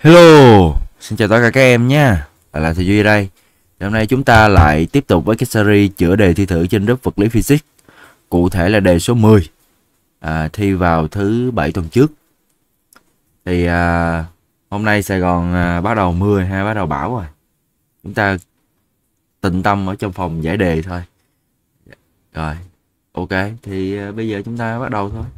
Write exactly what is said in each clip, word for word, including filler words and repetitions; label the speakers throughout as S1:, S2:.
S1: Hello, xin chào tất cả các em nha. Lại là thầy Duy đây. Hôm nay chúng ta lại tiếp tục với cái series chữa đề thi thử trên lớp vật lý physics. Cụ thể là đề số mười, à, thi vào thứ bảy tuần trước. Thì à, hôm nay Sài Gòn à, bắt đầu mưa ha, bắt đầu bão rồi. Chúng ta tịnh tâm ở trong phòng giải đề thôi. Rồi, ok. Thì à, bây giờ chúng ta bắt đầu thôi.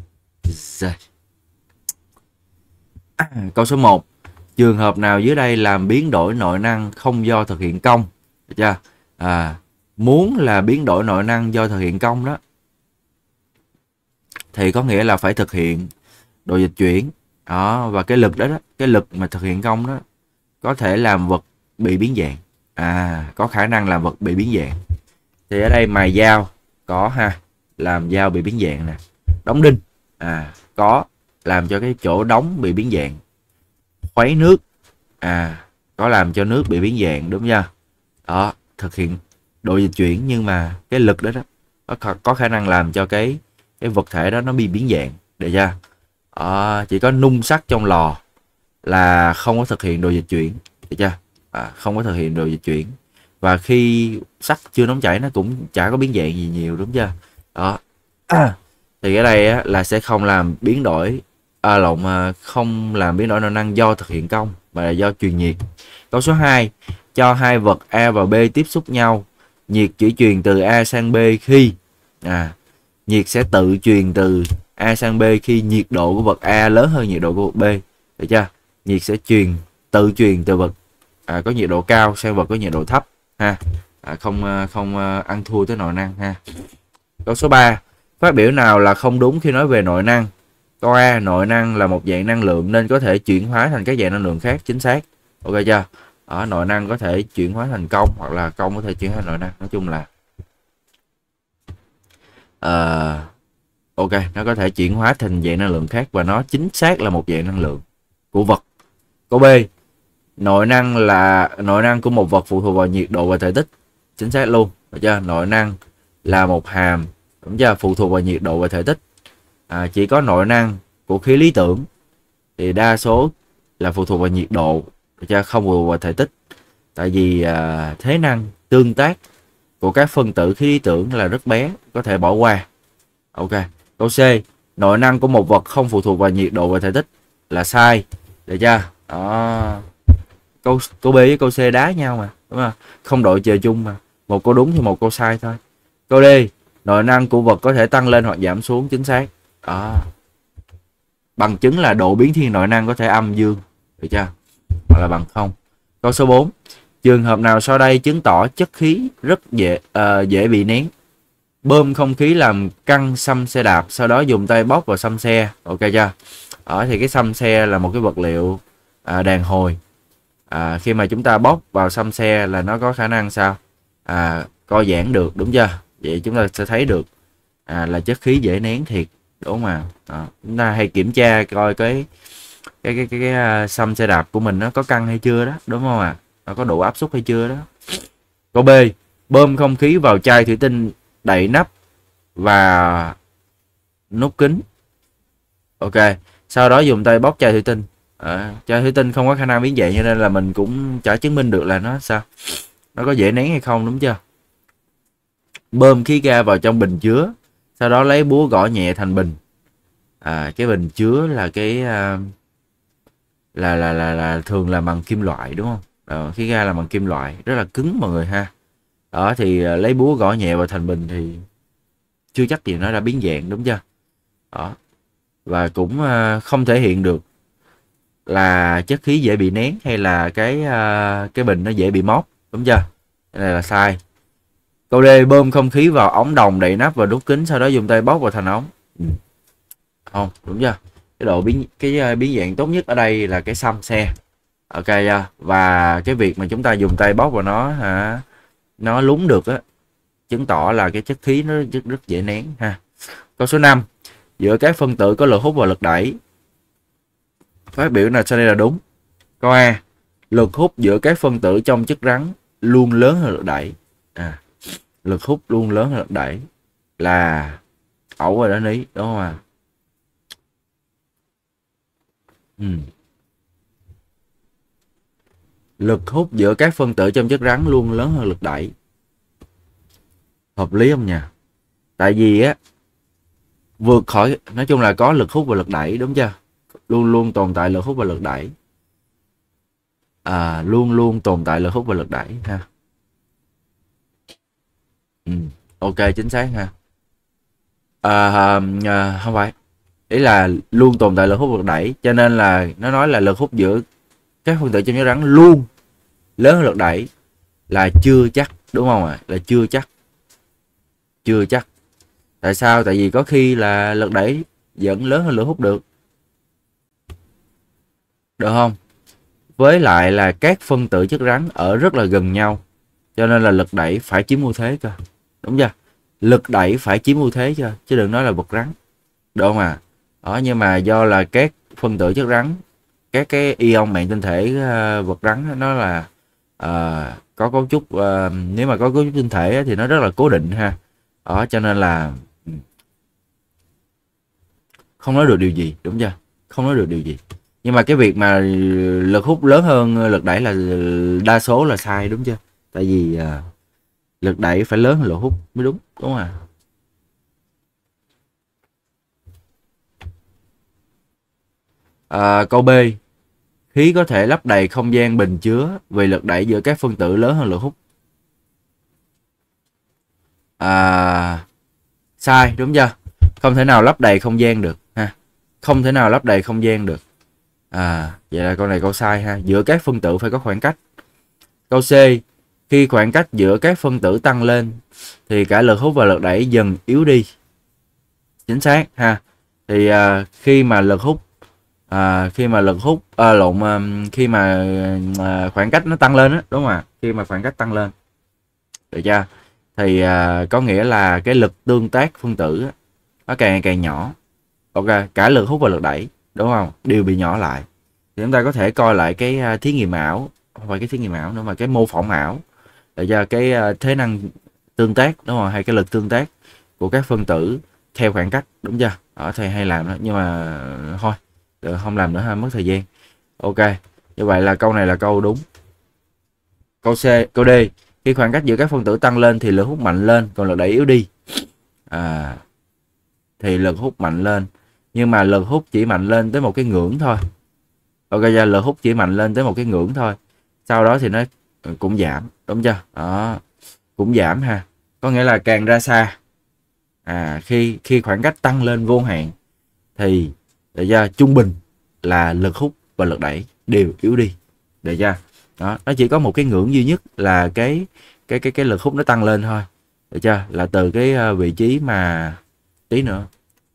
S1: À, câu số một. Trường hợp nào dưới đây làm biến đổi nội năng không do thực hiện công? Được chưa? À, muốn là biến đổi nội năng do thực hiện công đó thì có nghĩa là phải thực hiện độ dịch chuyển đó, và cái lực đó, đó cái lực mà thực hiện công đó có thể làm vật bị biến dạng, à có khả năng làm vật bị biến dạng. Thì ở đây mài dao có ha, làm dao bị biến dạng nè. Đóng đinh à có, làm cho cái chỗ đóng bị biến dạng. Khuấy nước à có làm cho nước bị biến dạng, đúng chưa? Đó, thực hiện độ dịch chuyển nhưng mà cái lực đó đó có, có khả năng làm cho cái cái vật thể đó nó bị biến dạng, được chưa? Đó, chỉ có nung sắt trong lò là không có thực hiện độ dịch chuyển, được chưa? À, không có thực hiện độ dịch chuyển, và khi sắt chưa nóng chảy nó cũng chả có biến dạng gì nhiều, đúng chưa? Đó. À, thì ở đây á, là sẽ không làm biến đổi à, lộn à, không làm biến đổi nội năng do thực hiện công mà là do truyền nhiệt. Câu số hai. Cho hai vật A và B tiếp xúc nhau, nhiệt chỉ truyền từ A sang B khi à nhiệt sẽ tự truyền từ A sang B khi nhiệt độ của vật A lớn hơn nhiệt độ của vật B, được chưa? Nhiệt sẽ truyền tự truyền từ vật à, có nhiệt độ cao sang vật có nhiệt độ thấp ha, à, không không ăn thua tới nội năng ha. Câu số ba. Phát biểu nào là không đúng khi nói về nội năng? Câu A. Nội năng là một dạng năng lượng nên có thể chuyển hóa thành các dạng năng lượng khác. Chính xác. Ok chưa? Ở nội năng có thể chuyển hóa thành công, hoặc là công có thể chuyển hóa thành nội năng. Nói chung là uh, ok, nó có thể chuyển hóa thành dạng năng lượng khác và nó chính xác là một dạng năng lượng của vật. Câu B. Nội năng là nội năng của một vật phụ thuộc vào nhiệt độ và thể tích. Chính xác luôn. Được chưa? Nội năng là một hàm, đúng chưa? Phụ thuộc vào nhiệt độ và thể tích. À, chỉ có nội năng của khí lý tưởng thì đa số là phụ thuộc vào nhiệt độ, được chưa? Không phụ thuộc vào thể tích. Tại vì à, thế năng tương tác của các phân tử khí lý tưởng là rất bé, có thể bỏ qua. Ok. Câu C. Nội năng của một vật không phụ thuộc vào nhiệt độ và thể tích là sai, được chưa? Đó. Câu câu B với câu C đá nhau mà, đúng không? Không đội trời chung mà, một câu đúng thì một câu sai thôi. Câu D. Nội năng của vật có thể tăng lên hoặc giảm xuống. Chính xác. Đó. Bằng chứng là độ biến thiên nội năng có thể âm dương, được chưa? Hoặc là bằng không. Câu số bốn. Trường hợp nào sau đây chứng tỏ chất khí rất dễ uh, dễ bị nén? Bơm không khí làm căng xăm xe đạp, sau đó dùng tay bóp vào xăm xe. Ok chưa? Ở thì cái xăm xe là một cái vật liệu à, đàn hồi. À, khi mà chúng ta bóp vào xăm xe là nó có khả năng sao? À, co giãn được, đúng chưa? Vậy chúng ta sẽ thấy được à, là chất khí dễ nén thiệt, đúng không? À, chúng ta hay kiểm tra coi cái cái cái cái, cái xăm xe đạp của mình nó có căng hay chưa đó, đúng không ạ? À? Nó có đủ áp suất hay chưa đó. Câu B. Bơm không khí vào chai thủy tinh, đậy nắp và nút kính. Ok. Sau đó dùng tay bóp chai thủy tinh. À, chai thủy tinh không có khả năng biến dạng, cho nên là mình cũng chả chứng minh được là nó sao, nó có dễ nén hay không, đúng chưa? Bơm khí ga vào trong bình chứa, sau đó lấy búa gõ nhẹ thành bình. À, cái bình chứa là cái uh, là, là là là thường là bằng kim loại, đúng không? Đó, khí ga là bằng kim loại rất là cứng mọi người ha. Đó thì uh, lấy búa gõ nhẹ vào thành bình thì chưa chắc gì nó đã biến dạng, đúng chưa? Đó. Và cũng uh, không thể hiện được là chất khí dễ bị nén hay là cái uh, cái bình nó dễ bị móp, đúng chưa? Cái này là sai. Câu D. Bơm không khí vào ống đồng, đậy nắp và nút kính, sau đó dùng tay bóp vào thành ống. Ừ. Không, đúng chưa? Cái độ biến cái uh, biến dạng tốt nhất ở đây là cái xăm xe. Ok chưa? Và cái việc mà chúng ta dùng tay bóp vào nó hả, nó lún được á, chứng tỏ là cái chất khí nó rất, rất dễ nén ha. Câu số năm. Giữa các phân tử có lực hút và lực đẩy. Phát biểu nào sau đây là đúng? Câu A. Lực hút giữa các phân tử trong chất rắn luôn lớn hơn lực đẩy. À, lực hút luôn lớn hơn lực đẩy là ẩu rồi đó Ní, đúng không à? Ừ. Lực hút giữa các phân tử trong chất rắn luôn lớn hơn lực đẩy. Hợp lý không nhỉ? Tại vì á, vượt khỏi, nói chung là có lực hút và lực đẩy, đúng chưa? Luôn luôn tồn tại lực hút và lực đẩy. À, luôn luôn tồn tại lực hút và lực đẩy ha. Ừ, ok, chính xác ha. À, à, không phải, ý là luôn tồn tại lực hút và lực đẩy, cho nên là nó nói là lực hút giữa các phân tử trong chất rắn luôn lớn hơn lực đẩy là chưa chắc, đúng không ạ? Là chưa chắc. Chưa chắc. Tại sao? Tại vì có khi là lực đẩy vẫn lớn hơn lực hút được. Được không? Với lại là các phân tử chất rắn ở rất là gần nhau, cho nên là lực đẩy phải chiếm ưu thế cơ. Đúng chưa? Lực đẩy phải chiếm ưu thế chưa? Chứ đừng nói là vật rắn. Được không à? Đó, nhưng mà do là các phân tử chất rắn, các cái ion mạng tinh thể uh, vật rắn nó là uh, có cấu trúc, uh, nếu mà có cấu trúc tinh thể thì nó rất là cố định ha. Đó, cho nên là không nói được điều gì, đúng chưa? Không nói được điều gì. Nhưng mà cái việc mà lực hút lớn hơn lực đẩy là đa số là sai, đúng chưa? Tại vì uh, lực đẩy phải lớn hơn lực hút mới đúng, đúng không ạ? À, câu B, khí có thể lấp đầy không gian bình chứa vì lực đẩy giữa các phân tử lớn hơn lực hút. À, sai, đúng chưa? Không thể nào lấp đầy không gian được ha. Không thể nào lấp đầy không gian được. À, vậy là câu này câu sai ha. Giữa các phân tử phải có khoảng cách. Câu C, khi khoảng cách giữa các phân tử tăng lên thì cả lực hút và lực đẩy dần yếu đi. Chính xác ha. Thì à, khi mà lực hút à, khi mà lực hút à, lộn à, khi mà à, khoảng cách nó tăng lên đó, đúng không ạ? Khi mà khoảng cách tăng lên, được chưa? Thì à, có nghĩa là cái lực tương tác phân tử á, nó càng càng nhỏ. Ok, cả lực hút và lực đẩy, đúng không? Đều bị nhỏ lại. Thì chúng ta có thể coi lại cái uh, thí nghiệm ảo, không phải cái thí nghiệm ảo nữa mà cái mô phỏng ảo, để cho cái uh, thế năng tương tác, đúng không? Hay cái lực tương tác của các phân tử theo khoảng cách, đúng chưa? Ở thầy hay làm đó, nhưng mà thôi, được, không làm nữa ha, mất thời gian. Ok, như vậy là câu này là câu đúng. Câu C, câu D, khi khoảng cách giữa các phân tử tăng lên thì lực hút mạnh lên, còn lực đẩy yếu đi. À, thì lực hút mạnh lên, nhưng mà lực hút chỉ mạnh lên tới một cái ngưỡng thôi. Ok, ra lực hút chỉ mạnh lên tới một cái ngưỡng thôi, sau đó thì nó cũng giảm, đúng chưa? Đó, cũng giảm ha. Có nghĩa là càng ra xa, à, khi khi khoảng cách tăng lên vô hạn thì để ra trung bình là lực hút và lực đẩy đều yếu đi, được chưa? Đó, nó chỉ có một cái ngưỡng duy nhất là cái cái cái cái lực hút nó tăng lên thôi, được chưa? Là từ cái vị trí mà tí nữa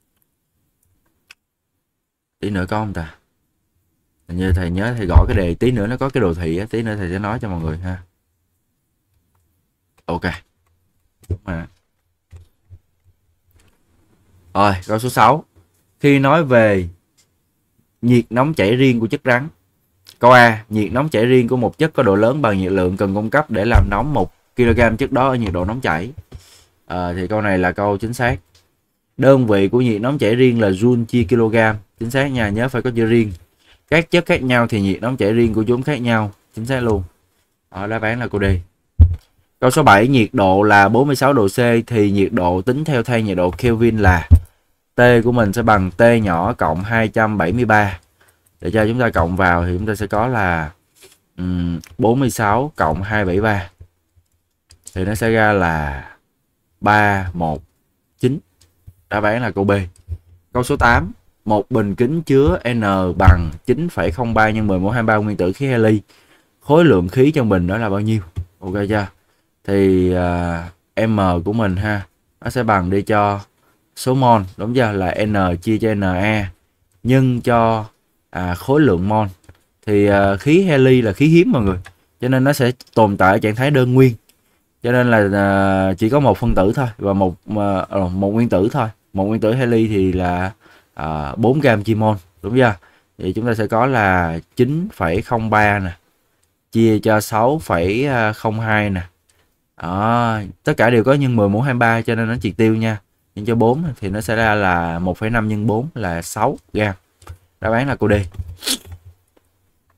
S1: tí nữa có không ta? Hình như thầy nhớ thầy gõ cái đề tí nữa nó có cái đồ thị á, tí nữa thầy sẽ nói cho mọi người ha. Ok. Mà. Rồi, câu số sáu. Khi nói về nhiệt nóng chảy riêng của chất rắn. Câu A, nhiệt nóng chảy riêng của một chất có độ lớn bằng nhiệt lượng cần cung cấp để làm nóng một ki lô gam chất đó ở nhiệt độ nóng chảy. À, thì câu này là câu chính xác. Đơn vị của nhiệt nóng chảy riêng là joule chia kg. Chính xác nha, nhớ phải có chữ riêng. Các chất khác nhau thì nhiệt nóng chảy riêng của chúng khác nhau. Chính xác luôn. Ở đáp án là câu D. Câu số bảy, nhiệt độ là bốn mươi sáu độ C thì nhiệt độ tính theo thang nhiệt độ Kelvin là T của mình sẽ bằng T nhỏ cộng hai trăm bảy mươi ba. Để cho chúng ta cộng vào thì chúng ta sẽ có là um, bốn mươi sáu cộng hai trăm bảy mươi ba. Thì nó sẽ ra là ba trăm mười chín. Đáp án là câu B. Câu số tám. Một bình kính chứa N bằng chín phẩy không ba nhân mười mũ hai mươi ba nguyên tử khí heli. Khối lượng khí trong bình đó là bao nhiêu? Ok chưa? Thì uh, M của mình ha, nó sẽ bằng đi cho số mol, đúng chưa? Là N chia cho Na nhân cho à, khối lượng mol. Thì uh, khí heli là khí hiếm mọi người, cho nên nó sẽ tồn tại ở trạng thái đơn nguyên. Cho nên là uh, chỉ có một phân tử thôi và một uh, một nguyên tử thôi. Một nguyên tử heli thì là uh, bốn gam chi mol, đúng chưa? Thì chúng ta sẽ có là chín phẩy không ba nè, chia cho sáu phẩy không hai nè. Đó, tất cả đều có nhân mười mũ hai mươi ba cho nên nó triệt tiêu nha. Nhân cho bốn thì nó sẽ ra là một phẩy năm nhân bốn là sáu gam. Đáp án là câu D.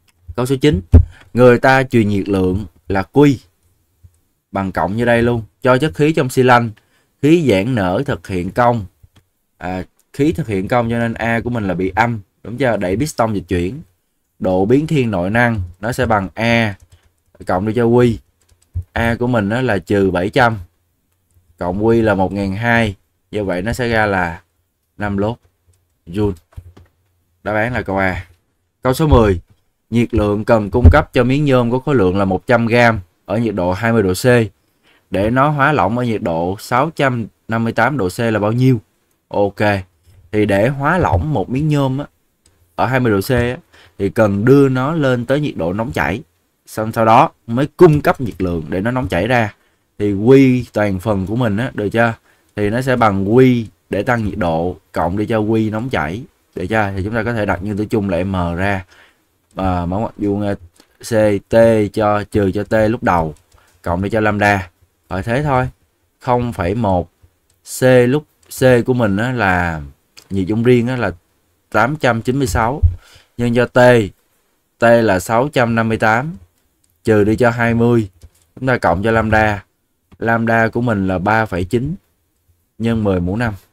S1: Câu số chín, người ta truyền nhiệt lượng là Q bằng cộng như đây luôn, cho chất khí trong xi lanh, khí giãn nở thực hiện công, à, khí thực hiện công cho nên A của mình là bị âm, đúng chưa, đẩy piston dịch chuyển. Độ biến thiên nội năng nó sẽ bằng A cộng đi cho Q. A của mình nó là trừ bảy trăm cộng Q là một nghìn hai trăm, như vậy nó sẽ ra là năm lốt joule. Đáp án là câu A. Câu số mười, nhiệt lượng cần cung cấp cho miếng nhôm có khối lượng là một trăm gam ở nhiệt độ hai mươi độ C để nó hóa lỏng ở nhiệt độ sáu trăm năm mươi tám độ C là bao nhiêu? Ok, thì để hóa lỏng một miếng nhôm á, ở hai mươi độ C á, thì cần đưa nó lên tới nhiệt độ nóng chảy, xong sau đó mới cung cấp nhiệt lượng để nó nóng chảy ra. Thì Q toàn phần của mình á, được chưa, thì nó sẽ bằng Q để tăng nhiệt độ cộng đi cho Q nóng chảy, được chưa, thì chúng ta có thể đặt nhân tử chung là M ra, à, mẫu ngoặc vuông C T cho trừ cho T lúc đầu cộng đi cho lambda, rồi thế thôi. Không phẩy một C lúc C của mình á, là nhiệt dung riêng á, là tám trăm chín mươi sáu nhân cho T, T là sáu trăm năm mươi tám trừ đi cho hai mươi, chúng ta cộng cho lambda, lambda của mình là ba phẩy chín nhân mười mũ năm.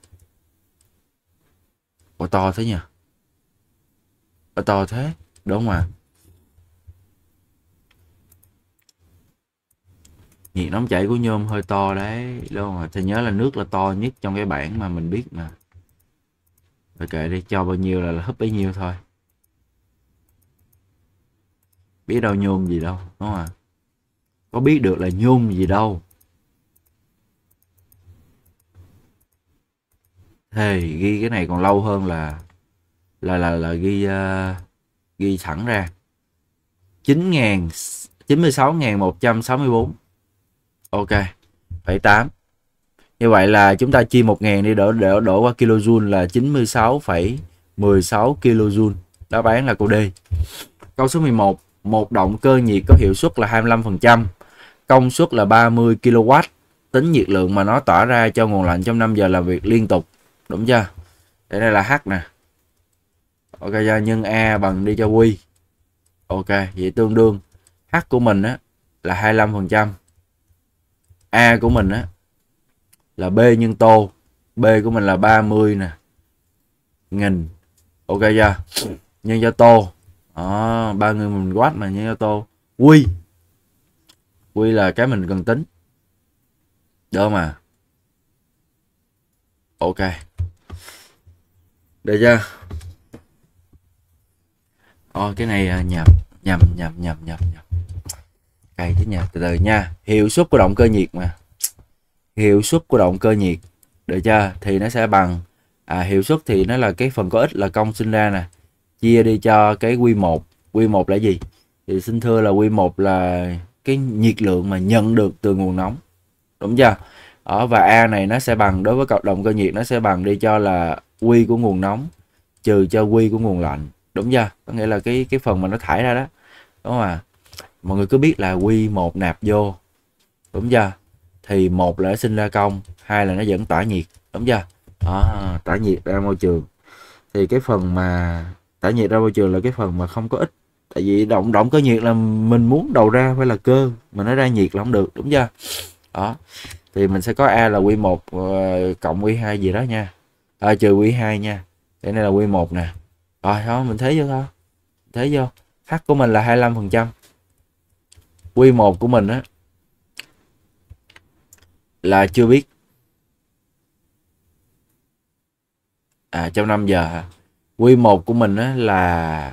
S1: Ủa to thế nhỉ? Ủa to thế, đúng không ạ? Nhiệt nóng chảy của nhôm hơi to đấy, đúng không ạ? Thì nhớ là nước là to nhất trong cái bảng mà mình biết mà. Rồi kệ đi, cho bao nhiêu là húp bấy nhiêu thôi. Biết đâu nhôm gì đâu, đúng không ạ? Có biết được là nhôm gì đâu. Thì ghi cái này còn lâu hơn là là là là ghi uh, ghi thẳng ra chín nghìn chín mươi sáu nghìn một trăm sáu mươi bốn. Ok, phẩy tám. Như vậy là chúng ta chia một nghìn đi đổ đổ đổ qua kilojoule là chín mươi sáu phẩy mười sáu kilojoule. Đáp án là câu D. Câu số mười một, một động cơ nhiệt có hiệu suất là hai mươi lăm phần trăm, công suất là ba mươi ki lô oát, tính nhiệt lượng mà nó tỏa ra cho nguồn lạnh trong năm giờ làm việc liên tục, đúng chưa? Đây là H nè. Ok, nhân A bằng đi cho Q. Ok, vậy tương đương H của mình á là hai mươi lăm phần trăm, A của mình á là B nhân tô, B của mình là ba mươi nè nghìn. Ok chưa? Nhân cho tô. Đó, ba mươi nghìn watt mà nhân cho tô. Q. Q là cái mình cần tính. Được mà. Ok. Được chưa? Ồ, cái này nhầm nhầm nhầm nhầm nhầm nhầm. Cày chứ nhầm, từ từ nha. Hiệu suất của động cơ nhiệt mà. Hiệu suất của động cơ nhiệt, được chưa? Thì nó sẽ bằng à, hiệu suất thì nó là cái phần có ích là công sinh ra nè, chia đi cho cái Q một. Q một là gì? Thì xin thưa là Q một là cái nhiệt lượng mà nhận được từ nguồn nóng, đúng chưa? Ở và A này nó sẽ bằng, đối với cộng động cơ nhiệt nó sẽ bằng đi cho là Q của nguồn nóng trừ cho Q của nguồn lạnh, đúng chưa? Có nghĩa là cái cái phần mà nó thải ra đó, đúng không ạ? Mọi người cứ biết là Q một nạp vô, đúng chưa? Thì một là nó sinh ra công, hai là nó vẫn tỏa nhiệt, đúng chưa? Đó, tỏa nhiệt ra môi trường. Thì cái phần mà tỏa nhiệt ra môi trường là cái phần mà không có ích. Tại vì động động cơ nhiệt là mình muốn đầu ra phải là cơ, mà nó ra nhiệt là không được, đúng chưa? Đó. Thì mình sẽ có A là Q một uh, cộng Q hai gì đó nha. À, trừ Q hai nha. Đây này là Q một nè. Rồi thôi mình thấy vô thôi. Thấy vô. H của mình là hai mươi lăm phần trăm. Q một của mình á là chưa biết. À, trong năm giờ hả? Q một của mình á là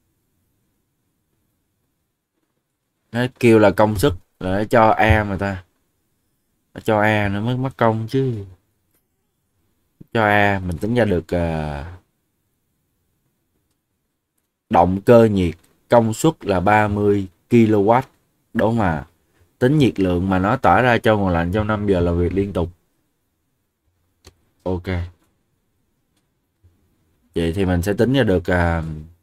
S1: nó kêu là công suất, là nó cho A mà ta. Nó cho A nó mới mất công chứ. Cho A mình tính ra được uh, động cơ nhiệt công suất là ba mươi ki lô oát, đúng mà. Tính nhiệt lượng mà nó tỏa ra cho nguồn lạnh trong năm giờ làm việc liên tục. Ok. Vậy thì mình sẽ tính ra được uh,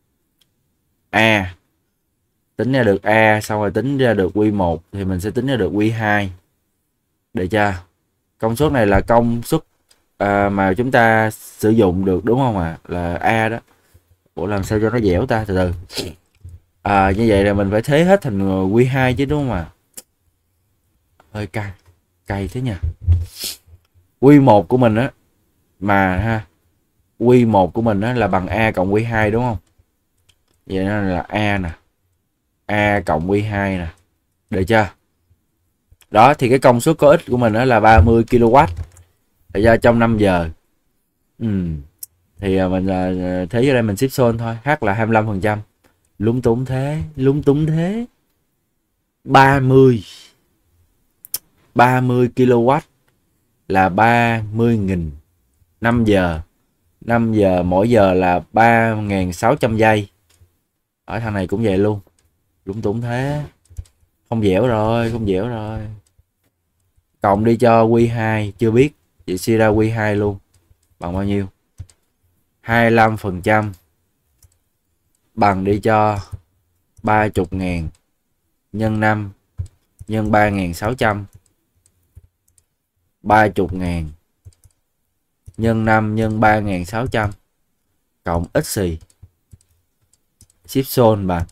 S1: A. Tính ra được A, xong rồi tính ra được Q một thì mình sẽ tính ra được Q hai. Được chưa? Công suất này là công suất à, mà chúng ta sử dụng được, đúng không ạ? À? Là A đó. Ủa làm sao cho nó dẻo ta? Từ từ. À, như vậy là mình phải thế hết thành quy hai chứ đúng không ạ? Hơi cay, cay thế nha. Quy một của mình á mà ha, quy một của mình á là bằng A cộng quy hai đúng không? Vậy nên là A nè, A cộng quy hai nè, được chưa? Đó thì cái công suất có ích của mình đó là ba mươi ki lô oát. Thật ra trong năm giờ. Ừ. Thì mình thấy ở đây mình ship zone thôi, H là hai mươi lăm phần trăm. Lúng túng thế, lúng túng thế. ba mươi ba mươi ki lô oát là ba mươi nghìn. năm giờ. năm giờ mỗi giờ là ba nghìn sáu trăm giây. Ở thằng này cũng vậy luôn. Lúng túng thế. Không dẻo rồi, không dẻo rồi. Cộng đi cho quy hai chưa biết. Vậy suy ra quy hai luôn. Bằng bao nhiêu? hai mươi lăm phần trăm bằng đi cho ba mươi ngàn nhân năm nhân ba nghìn sáu trăm. ba mươi ngàn nhân năm nhân ba nghìn sáu trăm cộng x xì. Ship zone bằng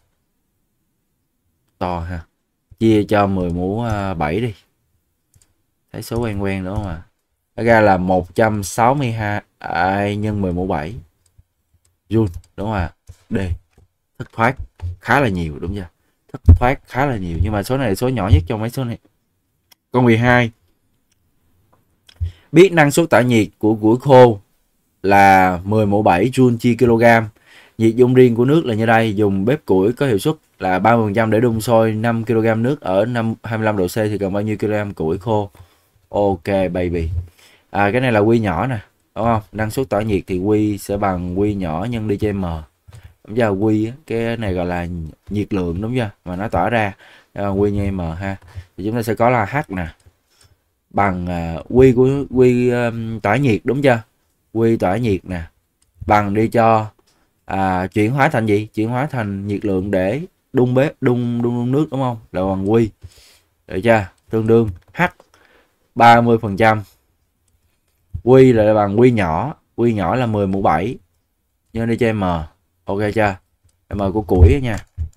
S1: to ha. Chia cho mười mũ bảy đi. Thấy số quen quen đúng không ạ? Nó ra là một trăm sáu mươi hai nhân mười mũ bảy Joule đúng không ạ? D. Thất thoát khá là nhiều đúng chưa? Thất thoát khá là nhiều, nhưng mà số này là số nhỏ nhất trong mấy số này. Câu mười hai. Biết năng suất tản nhiệt của củi khô là mười mũ bảy Joule chia kg. Nhiệt dung riêng của nước là như đây. Dùng bếp củi có hiệu suất là ba mươi phần trăm để đun sôi năm ki lô gam nước ở hai mươi lăm độ C thì cần bao nhiêu kg củi khô? Ok baby. À, cái này là quy nhỏ nè, đúng không? Năng suất tỏa nhiệt thì quy sẽ bằng quy nhỏ nhân đi cho m. Đúng chưa? Quy cái này gọi là nhiệt lượng đúng chưa? Mà nó tỏa ra quy nhân m ha. Thì chúng ta sẽ có là h nè bằng uh, quy của quy um, tỏa nhiệt đúng chưa? Quy tỏa nhiệt nè bằng đi cho à, chuyển hóa thành gì? Chuyển hóa thành nhiệt lượng để đun bếp đun đun, đun nước đúng không? Là bằng quy. Được chưa? Tương đương h ba mươi phần trăm. Quy là bằng quy nhỏ, quy nhỏ là mười mũ bảy nhân đi cho m. Ok chưa? M của củi nha.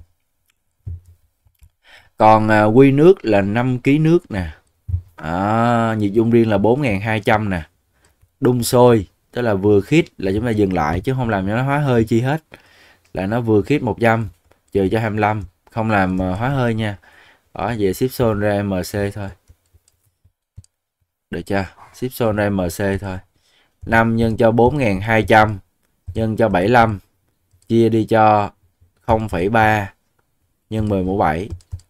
S1: Còn à, quy nước là năm ki lô gam nước nè. À, nhiệt dung riêng là bốn nghìn hai trăm nè. Đun sôi tức là vừa khít là chúng ta dừng lại chứ không làm cho nó hóa hơi chi hết. Là nó vừa khít một trăm trừ cho hai mươi lăm, không làm hóa hơi nha. Đó, về ship zone ra mc thôi. Được chưa? Ship zone ra mc thôi. năm nhân cho bốn nghìn hai trăm nhân cho bảy mươi lăm chia đi cho không phẩy ba nhân mười mũ bảy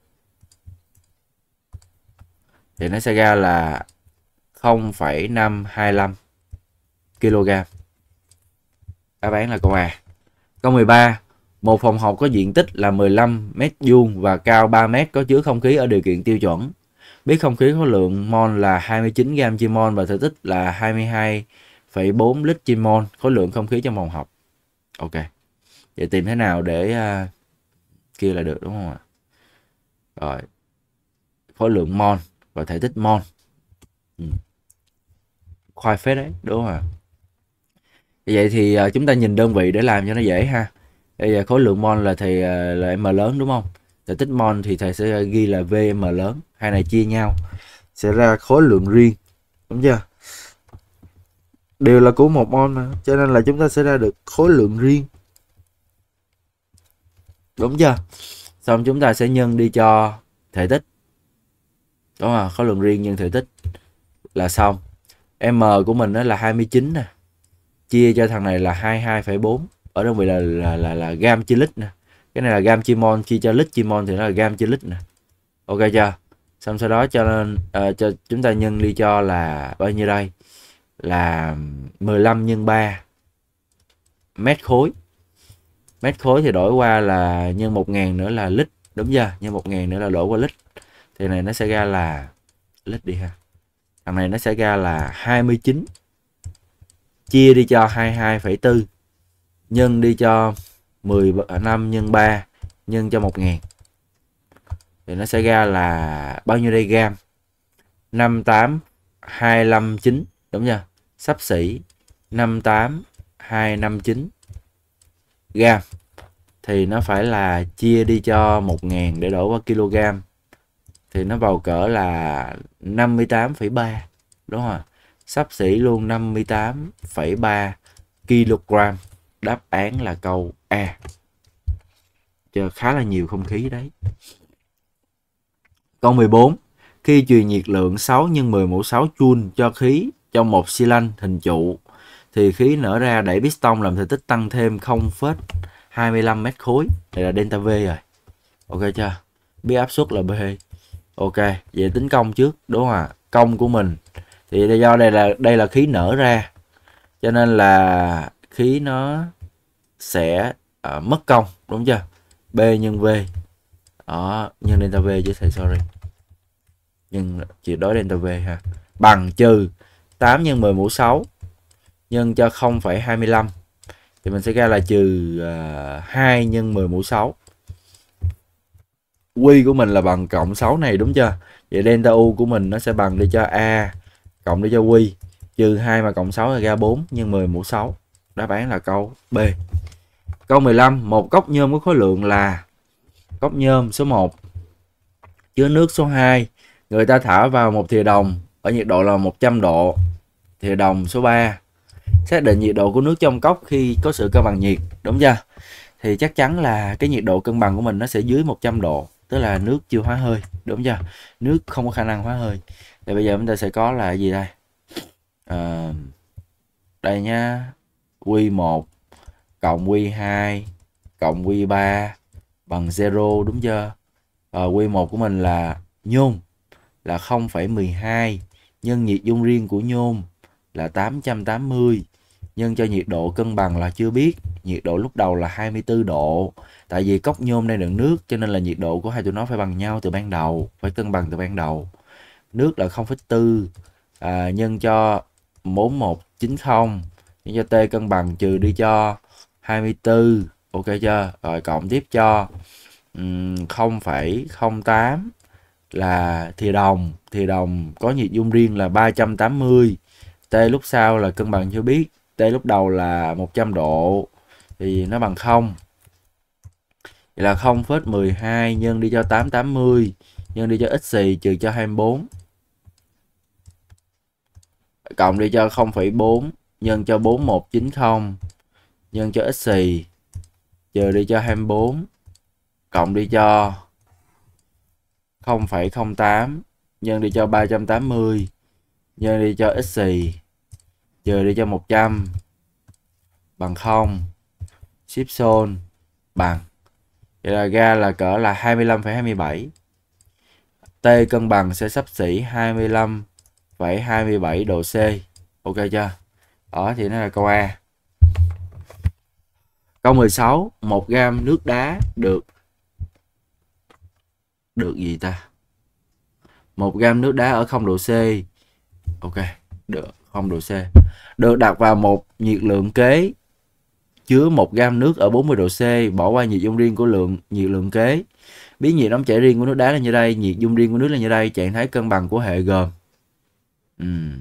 S1: thì nó sẽ ra là không phẩy năm hai lăm kg. Đáp án là câu A. Câu mười ba. Một phòng học có diện tích là mười lăm mét vuông và cao ba mét có chứa không khí ở điều kiện tiêu chuẩn. Biết không khí khối lượng mol là hai mươi chín gam trên mol và thể tích là hai mươi hai phẩy bốn lít trên mol. Khối lượng không khí trong phòng học. Ok. Vậy tìm thế nào để uh, kia là được đúng không ạ? Rồi. Khối lượng mol và thể tích mol. Ừ. Khoai phết đấy, đúng không ạ? Vậy thì uh, chúng ta nhìn đơn vị để làm cho nó dễ ha. Bây giờ khối lượng mol là thì uh, là m lớn đúng không? Thể tích mol thì thầy sẽ ghi là vm lớn. Hai này chia nhau sẽ ra khối lượng riêng. Đúng chưa? Đều là của một mol mà, cho nên là chúng ta sẽ ra được khối lượng riêng. Đúng chưa? Xong chúng ta sẽ nhân đi cho thể tích. Đúng không? Khối lượng riêng nhân thể tích là xong. M của mình đó là hai mươi chín nè. Chia cho thằng này là hai mươi hai phẩy bốn. Ở đơn vị là là là, là gam trên lít nè. Cái này là gam trên mol, chia cho lít trên mol thì nó là gam trên lít nè. Ok chưa? Xong sau đó cho nên uh, cho chúng ta nhân đi cho là bao nhiêu đây? Là mười lăm nhân ba mét khối. Mét khối thì đổi qua là nhân một nghìn nữa là lít, đúng chưa? Nhân một nghìn nữa là đổi qua lít. Thì này nó sẽ ra là lít đi ha. Thằng này nó sẽ ra là hai mươi chín chia đi cho hai mươi hai phẩy bốn nhân đi cho mười lăm nhân ba nhân cho một nghìn. Thì nó sẽ ra là bao nhiêu đây gam? năm mươi tám hai trăm năm mươi chín, đúng chưa? Xấp xỉ năm mươi tám hai trăm năm mươi chín gam. thì nó phải là chia đi cho một nghìn để đổ vào kg, thì nó vào cỡ là năm mươi tám phẩy ba, đúng không ạ? Xấp xỉ luôn năm mươi tám phẩy ba kg. Đáp án là câu A. Chờ khá là nhiều không khí đấy. Câu mười bốn. Khi truyền nhiệt lượng sáu nhân mười mũ sáu joule cho khí trong một xi lanh hình trụ thì khí nở ra đẩy piston làm thể tích tăng thêm không phẩy hai lăm mét khối. Đây là delta V rồi. Ok chưa? Biết áp suất là B. Ok, vậy tính công trước, đúng không ạ? Công của mình thì do đây là đây là khí nở ra, cho nên là khí nó sẽ uh, mất công, đúng chưa? B nhân V. Đó, nhân delta V chứ thầy, sorry. Nhưng chỉ đối delta V ha. Bằng trừ tám nhân mười mũ sáu nhân cho không phẩy hai lăm, thì mình sẽ ra là trừ uh, hai nhân mười mũ sáu. Q của mình là bằng cộng sáu này, đúng chưa? Vậy delta U của mình nó sẽ bằng đi cho A cộng đi cho Q, trừ hai mà cộng sáu là ra bốn nhân mười mũ sáu. Đáp án là câu B. Câu mười lăm. Một cốc nhôm có khối lượng là cốc nhôm số một chứa nước số hai, người ta thả vào một thìa đồng ở nhiệt độ là một trăm độ. Thìa đồng số ba. Xác định nhiệt độ của nước trong cốc khi có sự cân bằng nhiệt, đúng chưa? Thì chắc chắn là cái nhiệt độ cân bằng của mình nó sẽ dưới một trăm độ, tức là nước chưa hóa hơi, đúng chưa? Nước không có khả năng hóa hơi. Thì bây giờ chúng ta sẽ có là gì đây? À, đây nha, Q một cộng Q hai cộng Q ba bằng zero, đúng chưa? À, Q một của mình là nhôm là không phẩy mười hai nhân nhiệt dung riêng của nhôm là tám trăm tám mươi nhân cho nhiệt độ cân bằng là chưa biết. Nhiệt độ lúc đầu là hai mươi tư độ. Tại vì cốc nhôm này đựng nước cho nên là nhiệt độ của hai tụi nó phải bằng nhau từ ban đầu, phải cân bằng từ ban đầu. Nước là không phẩy bốn à, nhân cho bốn một chín không nhân cho T cân bằng trừ đi cho hai mươi tư. Ok chưa? Rồi cộng tiếp cho um, không phẩy không tám là thìa đồng. Thìa đồng có nhiệt dung riêng là ba trăm tám mươi. T lúc sau là cân bằng chưa biết. T lúc đầu là một trăm độ thì nó bằng không. Vậy là không phẩy mười hai nhân đi cho tám trăm tám mươi nhân đi cho x xì trừ cho hai mươi bốn cộng đi cho không phẩy bốn nhân cho bốn một chín không nhân cho x xì trừ đi cho hai mươi bốn cộng đi cho không phẩy không tám nhân đi cho ba trăm tám mươi nhân đi cho x xì trừ đi cho một trăm bằng không. Ship zone bằng. Vậy là ra là cỡ là hai mươi lăm phẩy hai bảy. T cân bằng sẽ xấp xỉ hai mươi lăm phẩy hai bảy độ C. Ok chưa? Đó thì nó là câu A. Câu mười sáu. một gam nước đá được được gì ta? một gam nước đá ở không độ C. Ok, được không độ C. Được đặt vào một nhiệt lượng kế chứa một gam nước ở bốn mươi độ C, bỏ qua nhiệt dung riêng của lượng nhiệt lượng kế. Biết nhiệt nóng chảy riêng của nước đá là như đây, nhiệt dung riêng của nước là như đây, trạng thái cân bằng của hệ gồm uhm.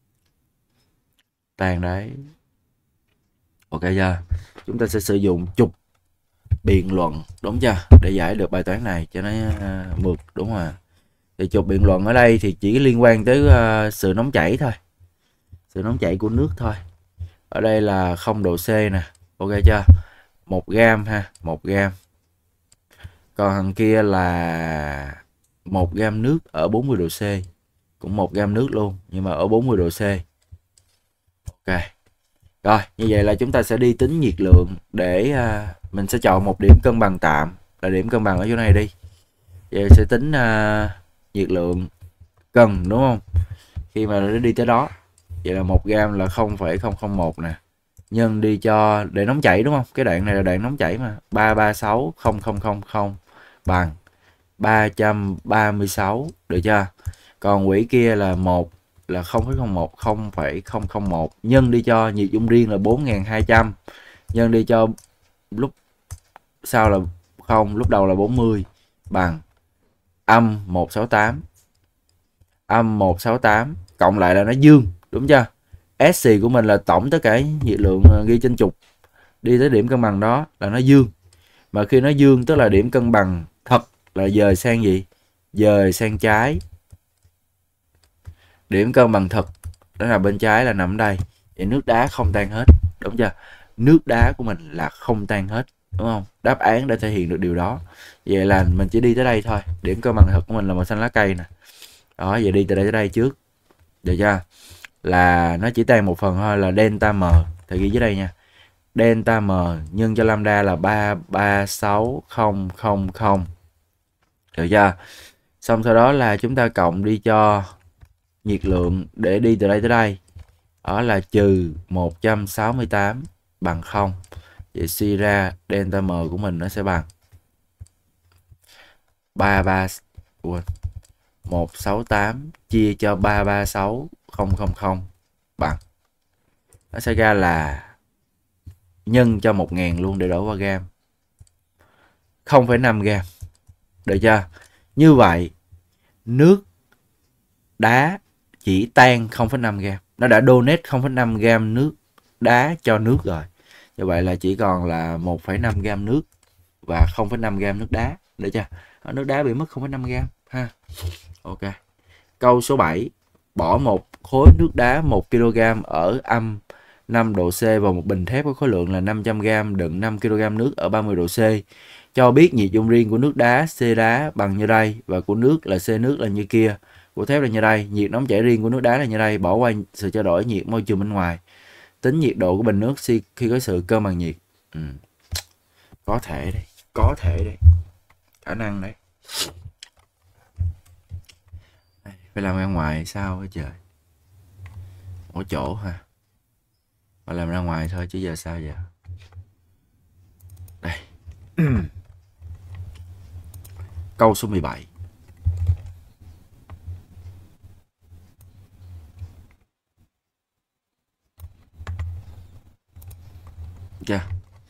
S1: Tàn đấy. Ok chưa? Chúng ta sẽ sử dụng trục biện luận, đúng chưa? Để giải được bài toán này cho nó uh, mượt, đúng không ạ? Thì trục biện luận ở đây thì chỉ liên quan tới uh, sự nóng chảy thôi. Sự nóng chảy của nước thôi. Ở đây là không độ C nè. Ok chưa? một gam ha, một gam. Còn thằng kia là một gam nước ở bốn mươi độ C. Cũng một gam nước luôn, nhưng mà ở bốn mươi độ C. Ok. Rồi, như vậy là chúng ta sẽ đi tính nhiệt lượng để uh, mình sẽ chọn một điểm cân bằng tạm, là điểm cân bằng ở chỗ này đi. Vậy sẽ tính uh, nhiệt lượng cần, đúng không? Khi mà nó đi tới đó. Vậy là một gam là không phẩy không không một nè. Nhân đi cho để nóng chảy, đúng không? Cái đoạn này là đoạn nóng chảy mà. ba trăm ba mươi sáu nghìn bằng ba trăm ba mươi sáu, được chưa? Còn quỹ kia là một là không phẩy không một không phẩy không không một nhân đi cho nhiệt dung riêng là bốn nghìn hai trăm nhân đi cho lúc sau là không, lúc đầu là bốn mươi bằng âm một trăm sáu mươi tám. Âm một trăm sáu mươi tám cộng lại là nó dương, đúng chưa? S xì của mình là tổng tất cả nhiệt lượng ghi trên trục đi tới điểm cân bằng đó là nó dương. Mà khi nó dương tức là điểm cân bằng thật là dời sang gì? Dời sang trái. Điểm cân bằng thật đó là bên trái là nằm ở đây. Vậy nước đá không tan hết, đúng chưa? Nước đá của mình là không tan hết, đúng không? Đáp án đã thể hiện được điều đó. Vậy là mình chỉ đi tới đây thôi. Điểm cân bằng thật của mình là màu xanh lá cây nè. Đó, vậy đi từ đây tới đây trước. Được chưa? Là nó chỉ tan một phần thôi là delta M. Thầy ghi dưới đây nha. Delta M nhân cho lambda là ba ba sáu không không không. Được chưa? Xong sau đó là chúng ta cộng đi cho nhiệt lượng để đi từ đây tới đây. Đó là trừ một trăm sáu mươi tám bằng không. Vậy suy ra delta M của mình nó sẽ bằng ba ba một trăm sáu mươi tám chia cho ba ba sáu không không không bằng, nó sẽ ra là nhân cho một nghìn luôn để đổi qua gam, không phẩy năm gam. Được chưa? Như vậy nước đá chỉ tan không phẩy năm gam. Nó đã donate không phẩy năm gam nước đá cho nước rồi. Như vậy là chỉ còn là một phẩy năm gam nước và không phẩy năm gam nước đá. Được chưa? Nước đá bị mất không phẩy năm gam ha. Ok. Câu số bảy. Bỏ một khối nước đá một ki lô gam ở âm năm độ C vào một bình thép có khối lượng là năm trăm gam đựng năm ki lô gam nước ở ba mươi độ C. Cho biết nhiệt dung riêng của nước đá C đá bằng như đây và của nước là C nước là như kia, của thép là như đây. Nhiệt nóng chảy riêng của nước đá là như đây. Bỏ qua sự trao đổi nhiệt môi trường bên ngoài. Tính nhiệt độ của bình nước khi có sự cân bằng nhiệt. Ừ. Có thể đấy, có thể đấy, khả năng đấy. Phải làm ra ngoài sao hả trời? Ở chỗ ha. Phải làm ra ngoài thôi chứ giờ sao giờ? Đây. Câu số mười bảy. Chưa?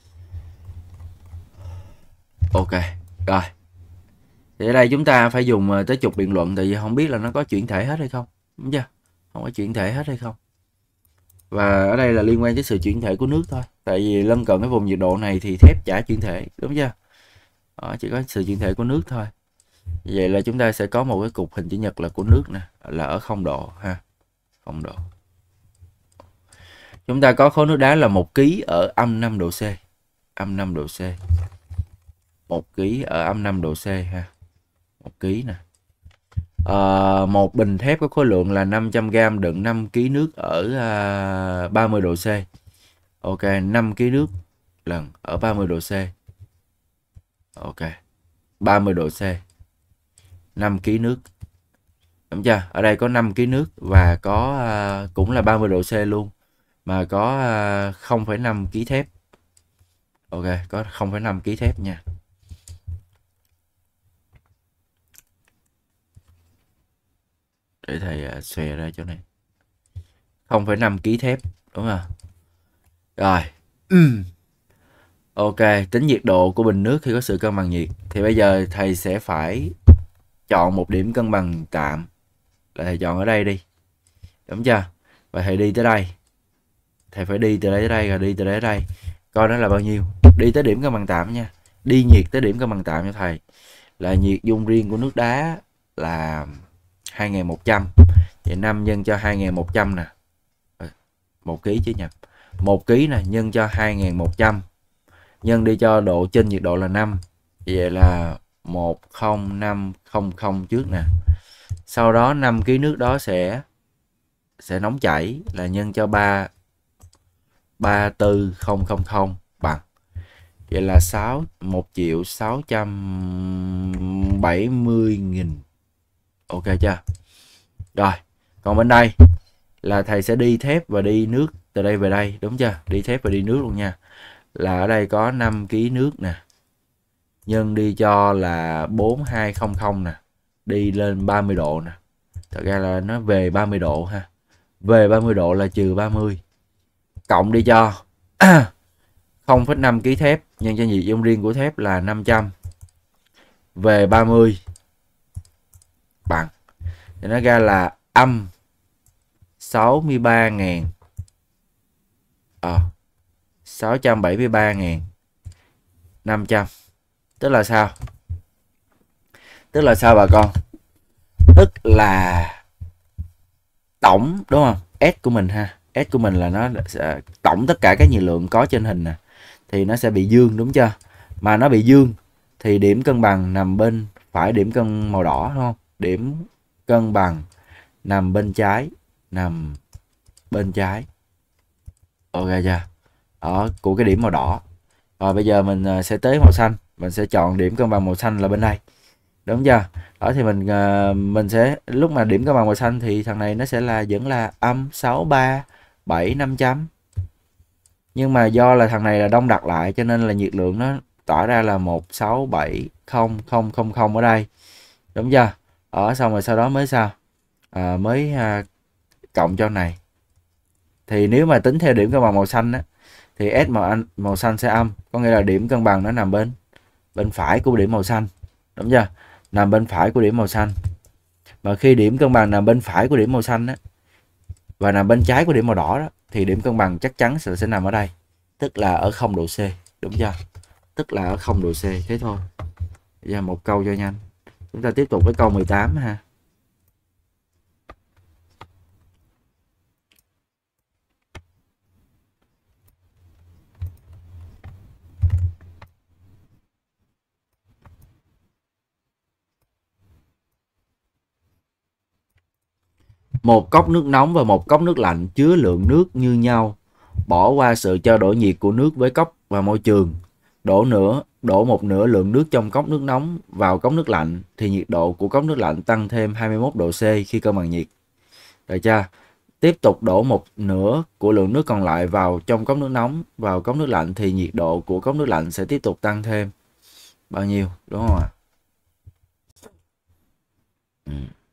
S1: Ok, rồi. Thì ở đây chúng ta phải dùng tới trục biện luận, tại vì không biết là nó có chuyển thể hết hay không, đúng chưa? Không có chuyển thể hết hay không. Và ở đây là liên quan tới sự chuyển thể của nước thôi. Tại vì lân cận cái vùng nhiệt độ này thì thép chả chuyển thể, đúng chưa? Đó, chỉ có sự chuyển thể của nước thôi. Vậy là chúng ta sẽ có một cái cục hình chữ nhật là của nước nè, là ở không độ ha. Không độ. Chúng ta có khối nước đá là một ký ở âm năm độ C. Âm năm độ C. một ký ở âm năm độ C ha. một ký nè. À, một bình thép có khối lượng là năm trăm gam đựng năm ký nước ở à, ba mươi độ C. Ok, năm ký nước lần ở ba mươi độ C. Ok. ba mươi độ C. năm ký nước. Đúng chưa? Ở đây có năm ký nước và có à, cũng là ba mươi độ C luôn. Mà có à, không phẩy năm ký thép. Ok, có không phẩy năm ký thép nha. Để thầy uh, xòe ra chỗ này. không phẩy năm ký thép, đúng không? Rồi. Ok, tính nhiệt độ của bình nước khi có sự cân bằng nhiệt. Thì bây giờ thầy sẽ phải chọn một điểm cân bằng tạm. Là thầy chọn ở đây đi. Đúng chưa? Và thầy đi tới đây. Thầy phải đi từ đây tới đây rồi đi từ đây tới đây. Coi nó là bao nhiêu. Đi tới điểm cân bằng tạm nha. Đi nhiệt tới điểm cân bằng tạm cho thầy. Là nhiệt dung riêng của nước đá là hai nghìn một trăm. Vậy năm nhân cho hai nghìn một trăm nè. một ký chứ nhập. một ký nè nhân cho hai nghìn một trăm. Nhân đi cho độ trên nhiệt độ là năm. Vậy là một không năm không không trước nè. Sau đó năm ký nước đó sẽ sẽ nóng chảy là nhân cho ba ba tư không không không bằng. Vậy là sáu một triệu sáu trăm bảy mươi nghìn. Ok chưa? Rồi, còn bên đây là thầy sẽ đi thép và đi nước từ đây về đây, đúng chưa? Đi thép và đi nước luôn nha. Là ở đây có năm ký nước nè. Nhân đi cho là bốn hai không không nè. Đi lên ba mươi độ nè. Thật ra là nó về ba mươi độ ha. Về ba mươi độ là trừ ba mươi. Cộng đi cho không phẩy năm ký thép nhân cho nhiệt dung riêng của thép là năm trăm. Về ba mươi bằng. Thì nó ra là âm sáu mươi ba nghìn. Ờ. sáu trăm bảy mươi ba nghìn năm trăm. Tức là sao? Tức là sao bà con? Tức là tổng, đúng không? S của mình ha. S của mình là nó sẽ, tổng tất cả các nhiệt lượng có trên hình nè, thì nó sẽ bị dương, đúng chưa? Mà nó bị dương thì điểm cân bằng nằm bên phải điểm cân màu đỏ, đúng không? Điểm cân bằng nằm bên trái, nằm bên trái. Ok chưa? Đó, của cái điểm màu đỏ. Rồi bây giờ mình sẽ tới màu xanh, mình sẽ chọn điểm cân bằng màu xanh là bên đây. Đúng chưa? Đó thì mình mình sẽ lúc mà điểm cân bằng màu xanh thì thằng này nó sẽ là vẫn là âm sáu ba bảy năm chấm. Nhưng mà do là thằng này là đông đặc lại cho nên là nhiệt lượng nó tỏa ra là một sáu bảy không không không không ở đây. Đúng chưa? Ở xong rồi sau đó mới sao? À, mới à, cộng cho này. Thì nếu mà tính theo điểm cân bằng màu xanh á thì S màu anh màu xanh sẽ âm, có nghĩa là điểm cân bằng nó nằm bên bên phải của điểm màu xanh. Đúng chưa? Nằm bên phải của điểm màu xanh. Mà khi điểm cân bằng nằm bên phải của điểm màu xanh á và nằm bên trái của điểm màu đỏ đó thì điểm cân bằng chắc chắn sẽ, sẽ nằm ở đây, tức là ở không độ C. Đúng chưa? Tức là ở không độ C. Thế thôi. Bây giờ một câu cho nhanh. Chúng ta tiếp tục với câu mười tám ha. Một cốc nước nóng và một cốc nước lạnh chứa lượng nước như nhau. Bỏ qua sự trao đổi nhiệt của nước với cốc và môi trường. Đổ nửa, đổ một nửa lượng nước trong cốc nước nóng vào cốc nước lạnh thì nhiệt độ của cốc nước lạnh tăng thêm hai mươi mốt độ C khi cân bằng nhiệt. Được chưa? Tiếp tục đổ một nửa của lượng nước còn lại vào trong cốc nước nóng vào cốc nước lạnh thì nhiệt độ của cốc nước lạnh sẽ tiếp tục tăng thêm bao nhiêu, đúng không ạ? Ừ.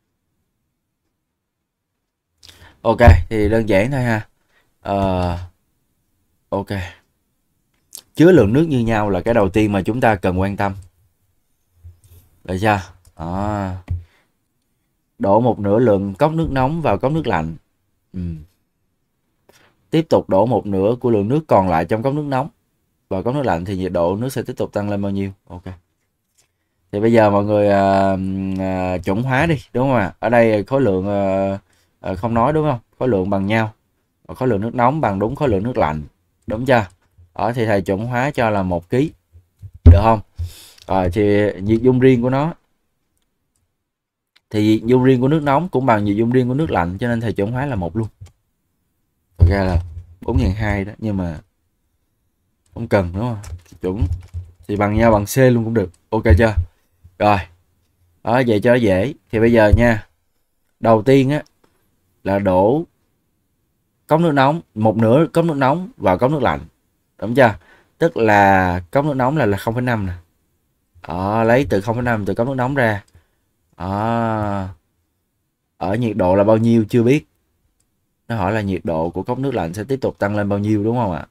S1: Ok, thì đơn giản thôi ha. Ờ, ok. Chứa lượng nước như nhau là cái đầu tiên mà chúng ta cần quan tâm. Được chưa? À, đổ một nửa lượng cốc nước nóng vào cốc nước lạnh. Ừ. Tiếp tục đổ một nửa của lượng nước còn lại trong cốc nước nóng vào cốc nước lạnh thì nhiệt độ nước sẽ tiếp tục tăng lên bao nhiêu? Ok. Thì bây giờ mọi người à, à, chuẩn hóa đi, đúng không ạ? Ở đây khối lượng à, à, không nói, đúng không? Khối lượng bằng nhau. Khối lượng nước nóng bằng đúng khối lượng nước lạnh. Đúng chưa? Ở thì thầy chuẩn hóa cho là một ký. Được không? Rồi thì nhiệt dung riêng của nó thì nhiệt dung riêng của nước nóng cũng bằng nhiệt dung riêng của nước lạnh, cho nên thầy chuẩn hóa là một luôn. Thực ra là bốn nghìn hai trăm đó, nhưng mà không cần, đúng không? Chuẩn thì bằng nhau bằng C luôn cũng được. Ok chưa? Rồi. Đó, vậy cho nó dễ. Thì bây giờ nha. Đầu tiên á là đổ cốc nước nóng, một nửa cốc nước nóng vào cốc nước lạnh. Đúng chưa? Tức là cốc nước nóng là là không phẩy năm nè. Đó, lấy từ không phẩy năm từ cốc nước nóng ra. Đó. Ở nhiệt độ là bao nhiêu chưa biết. Nó hỏi là nhiệt độ của cốc nước lạnh sẽ tiếp tục tăng lên bao nhiêu, đúng không ạ?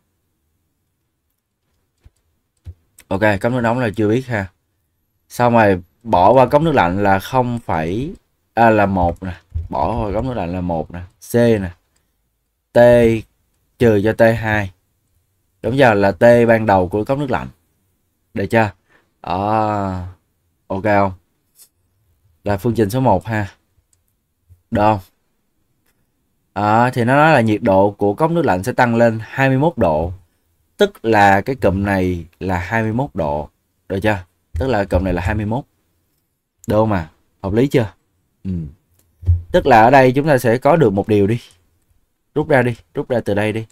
S1: Ok, cốc nước nóng là chưa biết ha. Xong rồi bỏ qua cốc nước lạnh là không phẩy à, là một nè, bỏ qua cốc nước lạnh là một nè, C nè. T trừ cho T hai. Đúng giờ là T ban đầu của cốc nước lạnh. Được chưa? Đó. Ok không? Là phương trình số một ha. Được không? À, thì nó nói là nhiệt độ của cốc nước lạnh sẽ tăng lên hai mươi mốt độ. Tức là cái cụm này là hai mươi mốt độ. Được chưa? Tức là cụm này là hai mươi mốt. Được không mà? Hợp lý chưa? Ừ. Tức là ở đây chúng ta sẽ có được một điều đi. Rút ra đi. Rút ra từ đây đi.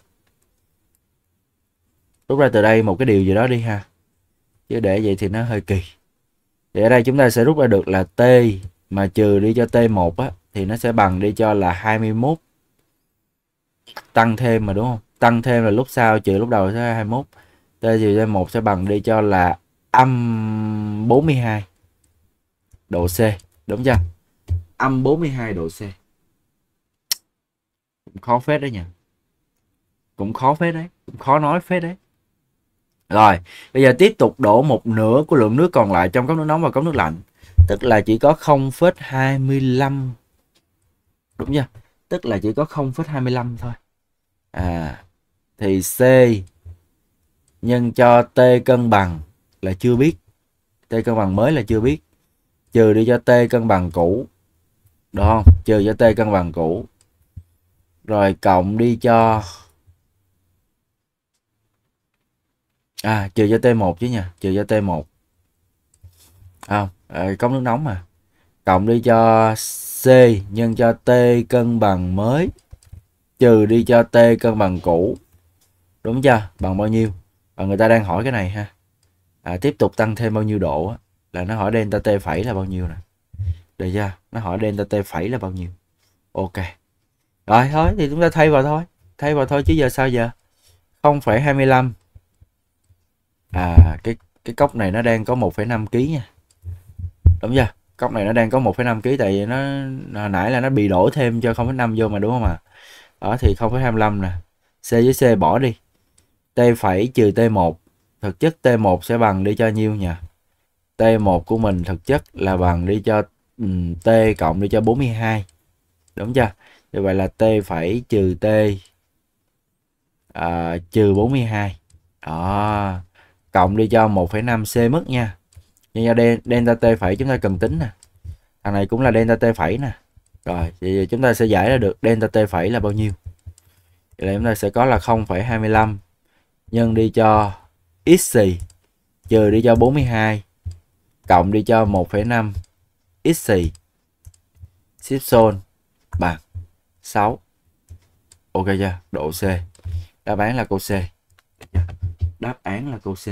S1: Rút ra từ đây một cái điều gì đó đi ha. Chứ để vậy thì nó hơi kỳ. Thì ở đây chúng ta sẽ rút ra được là T mà trừ đi cho T một á thì nó sẽ bằng đi cho là hai mươi mốt tăng thêm mà, đúng không? Tăng thêm là lúc sau trừ lúc đầu sẽ hai mươi mốt. T trừ T một sẽ bằng đi cho là âm bốn mươi hai độ C. Đúng chưa? Âm bốn mươi hai độ C. Cũng khó phết đấy nhỉ. Cũng khó phết đấy. Cũng khó nói phết đấy. Rồi, bây giờ tiếp tục đổ một nửa của lượng nước còn lại trong cốc nước nóng và cốc nước lạnh. Tức là chỉ có không phẩy hai mươi lăm. Đúng chưa? Tức là chỉ có không phẩy hai mươi lăm thôi. À, thì C nhân cho T cân bằng là chưa biết. T cân bằng mới là chưa biết. Trừ đi cho T cân bằng cũ. Được không? Trừ cho T cân bằng cũ. Rồi cộng đi cho À trừ cho T một chứ nha, trừ cho T một. Không, à, cốc nước nóng mà. Cộng đi cho C nhân cho T cân bằng mới trừ đi cho T cân bằng cũ. Đúng chưa? Bằng bao nhiêu? Và người ta đang hỏi cái này ha. À, tiếp tục tăng thêm bao nhiêu độ á, là nó hỏi delta T phẩy là bao nhiêu nè. Được chưa? Nó hỏi delta T phẩy là bao nhiêu. Ok. Rồi thôi thì chúng ta thay vào thôi. Thay vào thôi chứ giờ sao giờ? không phẩy hai mươi lăm. À cái cái cốc này nó đang có một phẩy năm ki lô gam nha. Đúng chưa? Cốc này nó đang có một phẩy năm ki lô gam tại vì nó hồi nãy là nó bị đổ thêm cho không phẩy năm vô mà đúng không ạ? À? Đó thì không phẩy hai mươi lăm nè. C với C bỏ đi. T phẩy trừ T một. Thực chất T một sẽ bằng đi cho nhiêu nha? T một của mình thực chất là bằng đi cho um, T cộng đi cho bốn mươi hai. Đúng chưa? Như vậy là T phẩy trừ T à, trừ bốn mươi hai. Đó. Cộng đi cho một phẩy năm C mất nha. Nhưng do delta T phẩy chúng ta cần tính nè. Thằng này cũng là delta T phẩy nè. Rồi thì chúng ta sẽ giải ra được delta T phẩy là bao nhiêu. Vậy là chúng ta sẽ có là không phẩy hai mươi lăm nhân đi cho x xì trừ đi cho bốn mươi hai cộng đi cho một phẩy năm x xì ship zone bằng sáu. Ok chưa? Độ C. Đáp án là câu C. Đáp án là câu C.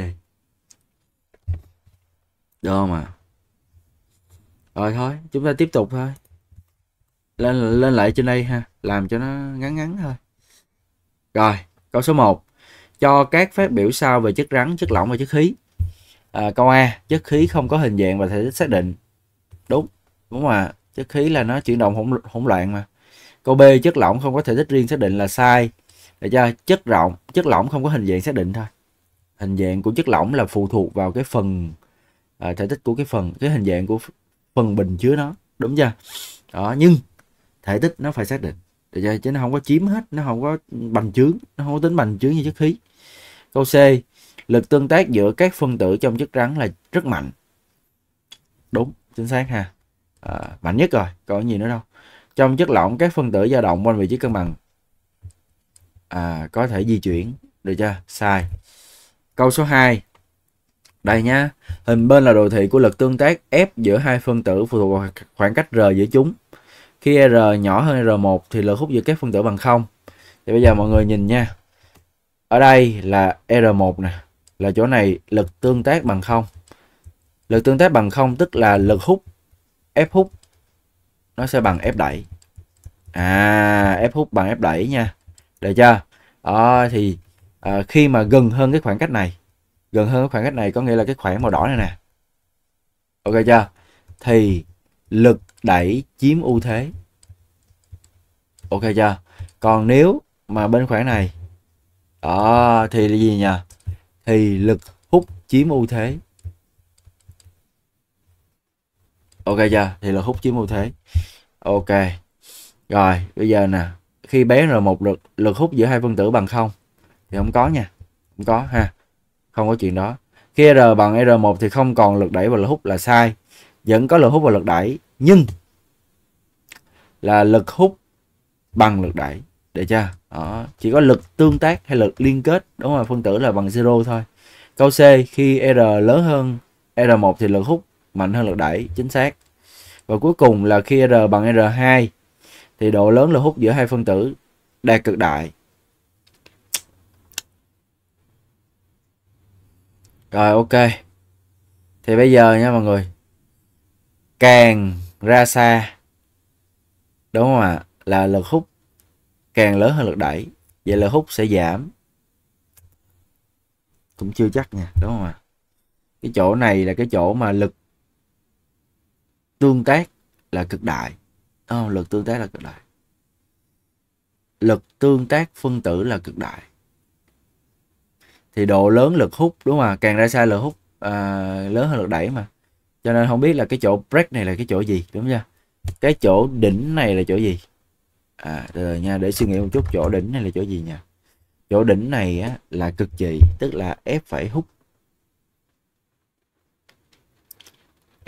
S1: Được không ạ? Rồi thôi, chúng ta tiếp tục thôi. Lên lên lại trên đây ha, làm cho nó ngắn ngắn thôi. Rồi, câu số một. Cho các phát biểu sau về chất rắn, chất lỏng và chất khí. À, câu A, chất khí không có hình dạng và thể tích xác định. Đúng, đúng mà, chất khí là nó chuyển động hỗn hỗn loạn mà. Câu B, chất lỏng không có thể tích riêng xác định là sai. Để cho chất lỏng, chất lỏng không có hình dạng xác định thôi. Hình dạng của chất lỏng là phụ thuộc vào cái phần à, thể tích của cái phần, cái hình dạng của phần bình chứa nó, đúng chưa? Đó, nhưng thể tích nó phải xác định. Để cho chứ nó không có chiếm hết, nó không có bành trướng, nó không có tính bành trướng như chất khí. Câu C, lực tương tác giữa các phân tử trong chất rắn là rất mạnh. Đúng, chính xác ha. À, mạnh nhất rồi, còn gì nữa đâu. Trong chất lỏng các phân tử dao động quanh vị trí cân bằng à, có thể di chuyển. Được chưa? Sai. Câu số hai. Đây nhá. Hình bên là đồ thị của lực tương tác F giữa hai phân tử phụ thuộc vào khoảng cách R giữa chúng. Khi R nhỏ hơn R một thì lực hút giữa các phân tử bằng không. Thì bây giờ mọi người nhìn nha. Ở đây là R một nè, là chỗ này lực tương tác bằng không. Lực tương tác bằng không tức là lực hút F hút nó sẽ bằng F đẩy. À, F hút bằng F đẩy nha. Được chưa? Đó thì à, khi mà gần hơn cái khoảng cách này, gần hơn cái khoảng cách này có nghĩa là cái khoảng màu đỏ này nè. Ok chưa? Thì lực đẩy chiếm ưu thế. Ok chưa? Còn nếu mà bên khoảng này đó thì là gì nhỉ? Thì lực hút chiếm ưu thế. Ok chưa? Thì lực hút chiếm ưu thế. Ok. Rồi, bây giờ nè, khi bé R một lực lực hút giữa hai phân tử bằng không thì không có nha. Không có ha. Không có chuyện đó. Khi R bằng R một thì không còn lực đẩy và lực hút là sai. Vẫn có lực hút và lực đẩy, nhưng là lực hút bằng lực đẩy. Được chưa? Đó. Chỉ có lực tương tác hay lực liên kết, đúng rồi, phân tử là bằng zero thôi. Câu C, khi R lớn hơn R một thì lực hút mạnh hơn lực đẩy. Chính xác. Và cuối cùng là khi R bằng R hai thì độ lớn lực hút giữa hai phân tử đạt cực đại. Rồi ok. Thì bây giờ nha mọi người, càng ra xa, đúng không ạ, là lực hút càng lớn hơn lực đẩy. Vậy lực hút sẽ giảm. Cũng chưa chắc nha, đúng không ạ? Cái chỗ này là cái chỗ mà lực tương tác là cực đại. Oh, lực tương tác là cực đại. Lực tương tác phân tử là cực đại. Thì độ lớn lực hút, đúng không ạ? Càng ra xa lực hút à, lớn hơn lực đẩy mà. Cho nên không biết là cái chỗ break này là cái chỗ gì, đúng chưa? Cái chỗ đỉnh này là chỗ gì? À, rồi nha, để suy nghĩ một chút, chỗ đỉnh này là chỗ gì nha? Chỗ đỉnh này á, là cực trị, tức là F phải hút.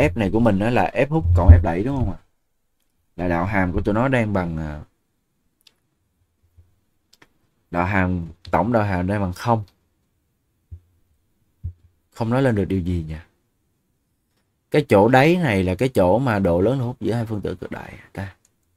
S1: F này của mình đó là F hút cộng F đẩy đúng không ạ? Là đạo hàm của tụi nó đang bằng đạo hàm tổng đạo hàm đang bằng không. Không nói lên được điều gì nha. Cái chỗ đáy này là cái chỗ mà độ lớn lực hút giữa hai phân tử cực đại ta.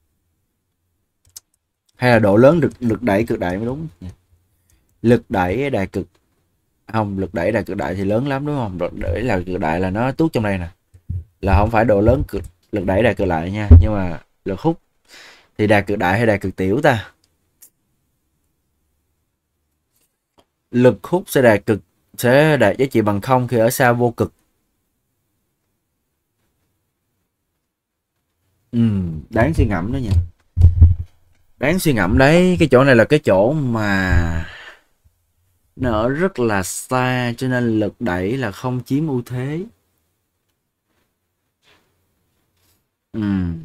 S1: Hay là độ lớn lực lực đẩy cực đại mới đúng. Lực đẩy đại cực không, lực đẩy đại cực đại thì lớn lắm đúng không? Lực đẩy là cực đại là nó tuốt trong đây nè. Là không phải độ lớn cực lực đẩy đại cực đại nha, nhưng mà lực hút thì đại cực đại hay đại cực tiểu ta? Lực hút sẽ đại cực sẽ đạt giá trị bằng không khi ở xa vô cực. Ừ, đáng suy ngẫm đó nha. Đáng suy ngẫm đấy. Cái chỗ này là cái chỗ mà nó ở rất là xa, cho nên lực đẩy là không chiếm ưu thế. Ừ.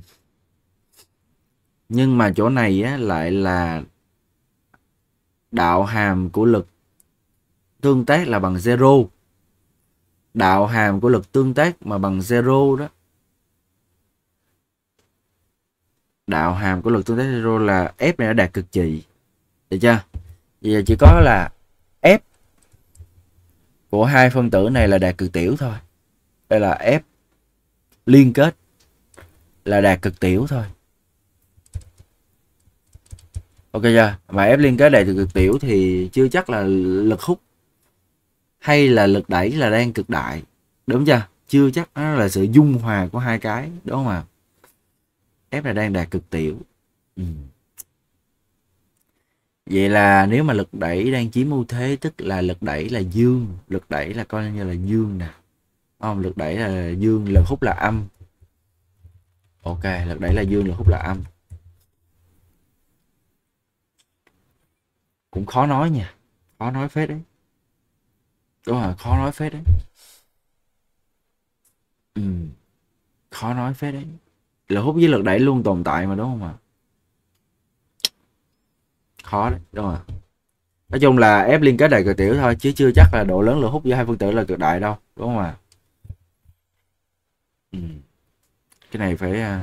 S1: Nhưng mà chỗ này á, lại là đạo hàm của lực tương tác là bằng zero. Đạo hàm của lực tương tác mà bằng zero đó. Đạo hàm của lực tương tác zero là F này đã đạt cực trị. Được chưa? Giờ chỉ có là F của hai phân tử này là đạt cực tiểu thôi. Đây là F liên kết là đạt cực tiểu thôi. Ok chưa? Mà F liên kết đạt cực tiểu thì chưa chắc là lực hút hay là lực đẩy là đang cực đại. Đúng chưa? Chưa chắc, nó là sự dung hòa của hai cái. Đúng không ạ? F là đang đạt cực tiểu. Ừ. Vậy là nếu mà lực đẩy đang chiếm ưu thế tức là lực đẩy là dương. Lực đẩy là coi như là dương nè. Không, lực đẩy là dương, lực hút là âm. Ok, lực đẩy là dương, lực hút là âm. Cũng khó nói nha. Khó nói phết đấy. Đúng rồi, khó nói phết đấy. Ừ. Khó nói phết đấy. Lực hút với lực đẩy luôn tồn tại mà đúng không ạ? Khó đấy, đúng rồi. Nói chung là F liên kết đại cực tiểu thôi, chứ chưa chắc là độ lớn lực hút giữa hai phân tử là cực đại đâu, đúng không ạ? Ừ. Cái này phải uh,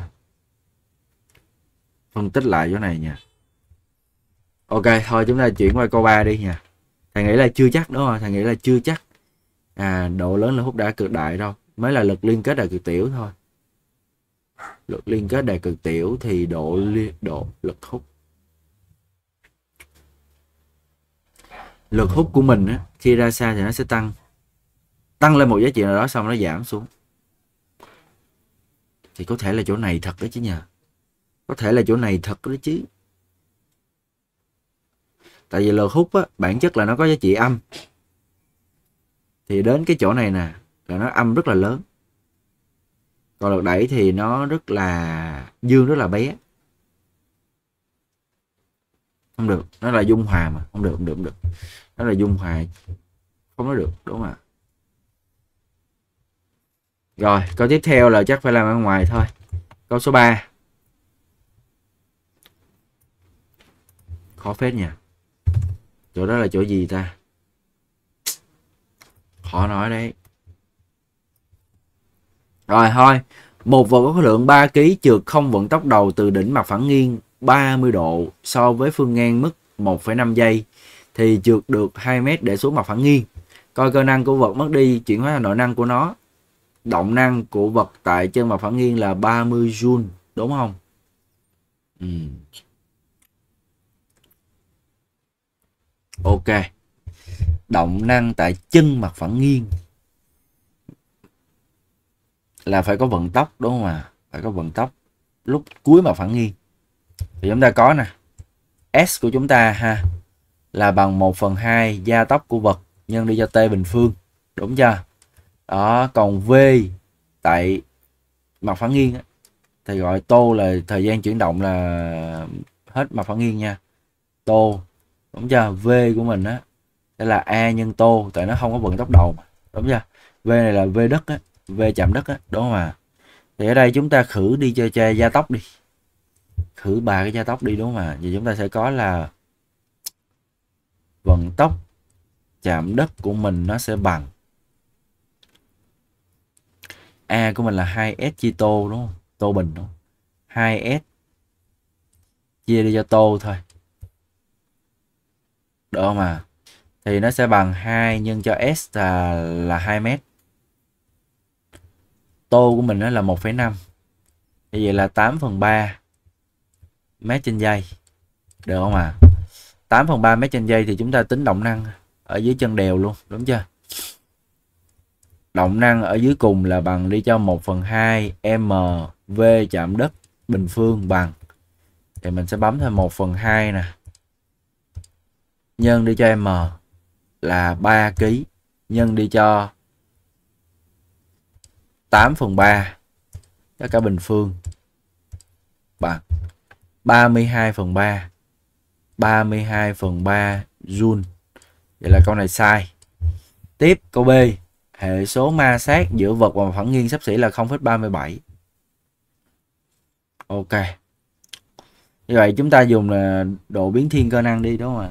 S1: phân tích lại chỗ này nha. Ok, thôi chúng ta chuyển qua câu ba đi nha. Thầy nghĩ là chưa chắc đúng không? Thầy nghĩ là chưa chắc à, độ lớn lực hút đã cực đại đâu, mới là lực liên kết đại cực tiểu thôi. Lực liên kết đại cực tiểu thì độ liên độ lực hút lực hút của mình á, khi ra xa thì nó sẽ tăng tăng lên một giá trị nào đó, xong nó giảm xuống. Thì có thể là chỗ này thật đấy chứ nhờ. Có thể là chỗ này thật đấy chứ. Tại vì lực hút á, bản chất là nó có giá trị âm. Thì đến cái chỗ này nè là nó âm rất là lớn. Còn lực đẩy thì nó rất là dương, rất là bé. Không được, nó là dung hòa mà. Không được, không được, không được. Nó là dung hòa. Không nói được, đúng không ạ? Rồi, câu tiếp theo là chắc phải làm ở ngoài thôi. Câu số ba. Khó phết nha. Chỗ đó là chỗ gì ta? Khó nói đấy. Rồi thôi. Một vật có khối lượng ba ki lô gam trượt không vận tốc đầu từ đỉnh mặt phẳng nghiêng ba mươi độ so với phương ngang mức một phẩy năm giây thì trượt được hai mét để xuống mặt phẳng nghiêng. Coi cơ năng của vật mất đi chuyển hóa thành nội năng của nó. Động năng của vật tại chân mặt phẳng nghiêng là ba mươi joule, đúng không? Ừ. Ok. Động năng tại chân mặt phẳng nghiêng là phải có vận tốc, đúng không ạ? À? Phải có vận tốc lúc cuối mặt phẳng nghiêng. Thì chúng ta có nè. S của chúng ta ha là bằng một phần hai gia tốc của vật nhân đi cho t bình phương. Đúng chưa? Đó, còn V tại mặt phẳng nghiêng á, thì gọi tô là thời gian chuyển động là hết mặt phẳng nghiêng nha. Tô. Đúng chưa? V của mình á sẽ là A nhân tô, tại nó không có vận tốc đầu mà. Đúng chưa? V này là V đất á, V chạm đất á, đúng không ạ? Thì ở đây chúng ta khử đi cho, cho gia tốc đi. Khử ba cái gia tốc đi, đúng không ạ? Thì chúng ta sẽ có là vận tốc chạm đất của mình nó sẽ bằng A của mình là hai S chia tô đúng không? Tô bình đúng không? hai S chia đi cho tô thôi. Được không à? Thì nó sẽ bằng hai nhân cho S là, là hai mét. Tô của mình nó là một phẩy năm. Như vậy là tám phần ba mét trên giây. Được không à? tám phần ba mét trên giây thì chúng ta tính động năng ở dưới chân đèo luôn, đúng chưa? Động năng ở dưới cùng là bằng đi cho một phần hai M V chạm đất bình phương bằng. Thì mình sẽ bấm thêm một phần hai nè. Nhân đi cho M là ba ki lô gam. Nhân đi cho tám phần ba tất cả bình phương bằng ba mươi hai phần ba. ba mươi hai phần ba Joule. Vậy là câu này sai. Tiếp câu B. Hệ số ma sát giữa vật và phản nghiêng xấp xỉ là không phẩy ba mươi bảy. Ok. Như vậy chúng ta dùng là độ biến thiên cơ năng đi đúng không ạ?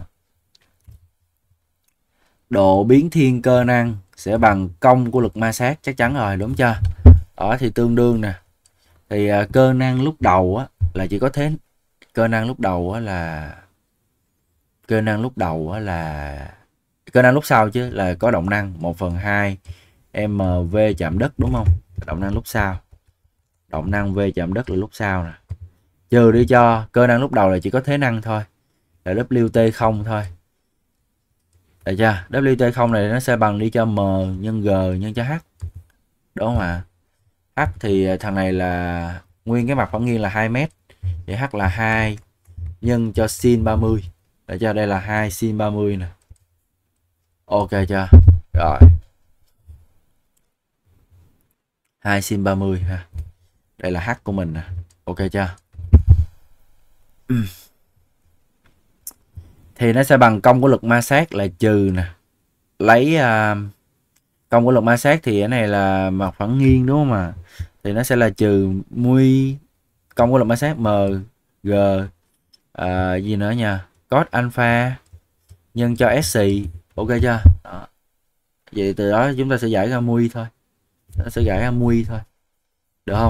S1: Độ biến thiên cơ năng sẽ bằng công của lực ma sát, chắc chắn rồi đúng chưa? Đó thì tương đương nè. Thì uh, cơ năng lúc đầu á là chỉ có thế. Cơ năng lúc đầu á là cơ năng lúc đầu á là cơ năng lúc sau chứ là có động năng một phần hai M V chạm đất đúng không? Động năng lúc sau. Động năng V chạm đất là lúc sau nè. Trừ đi cho cơ năng lúc đầu là chỉ có thế năng thôi. Là W T không thôi. Được chưa? W T không này nó sẽ bằng đi cho M nhân G nhân cho H. Đúng không ạ? H thì thằng này là nguyên cái mặt phản nghiêng là hai mét. Vậy H là hai nhân cho sin ba mươi. Được chưa? Đây là hai sin ba mươi nè. Ok chưa? Rồi. hai sin ba mươi ha. Đây là H của mình nè. Ok chưa? Thì nó sẽ bằng công của lực ma sát là trừ nè. Lấy uh, công của lực ma sát thì cái này là mặt phẳng nghiêng đúng không ạ? Thì nó sẽ là trừ muy công của lực ma sát M G uh, gì nữa nha, cos alpha nhân cho S xì. Ok chưa? Đó. Vậy từ đó chúng ta sẽ giải ra muy thôi. Nó sẽ giải ra muy thôi. Được không?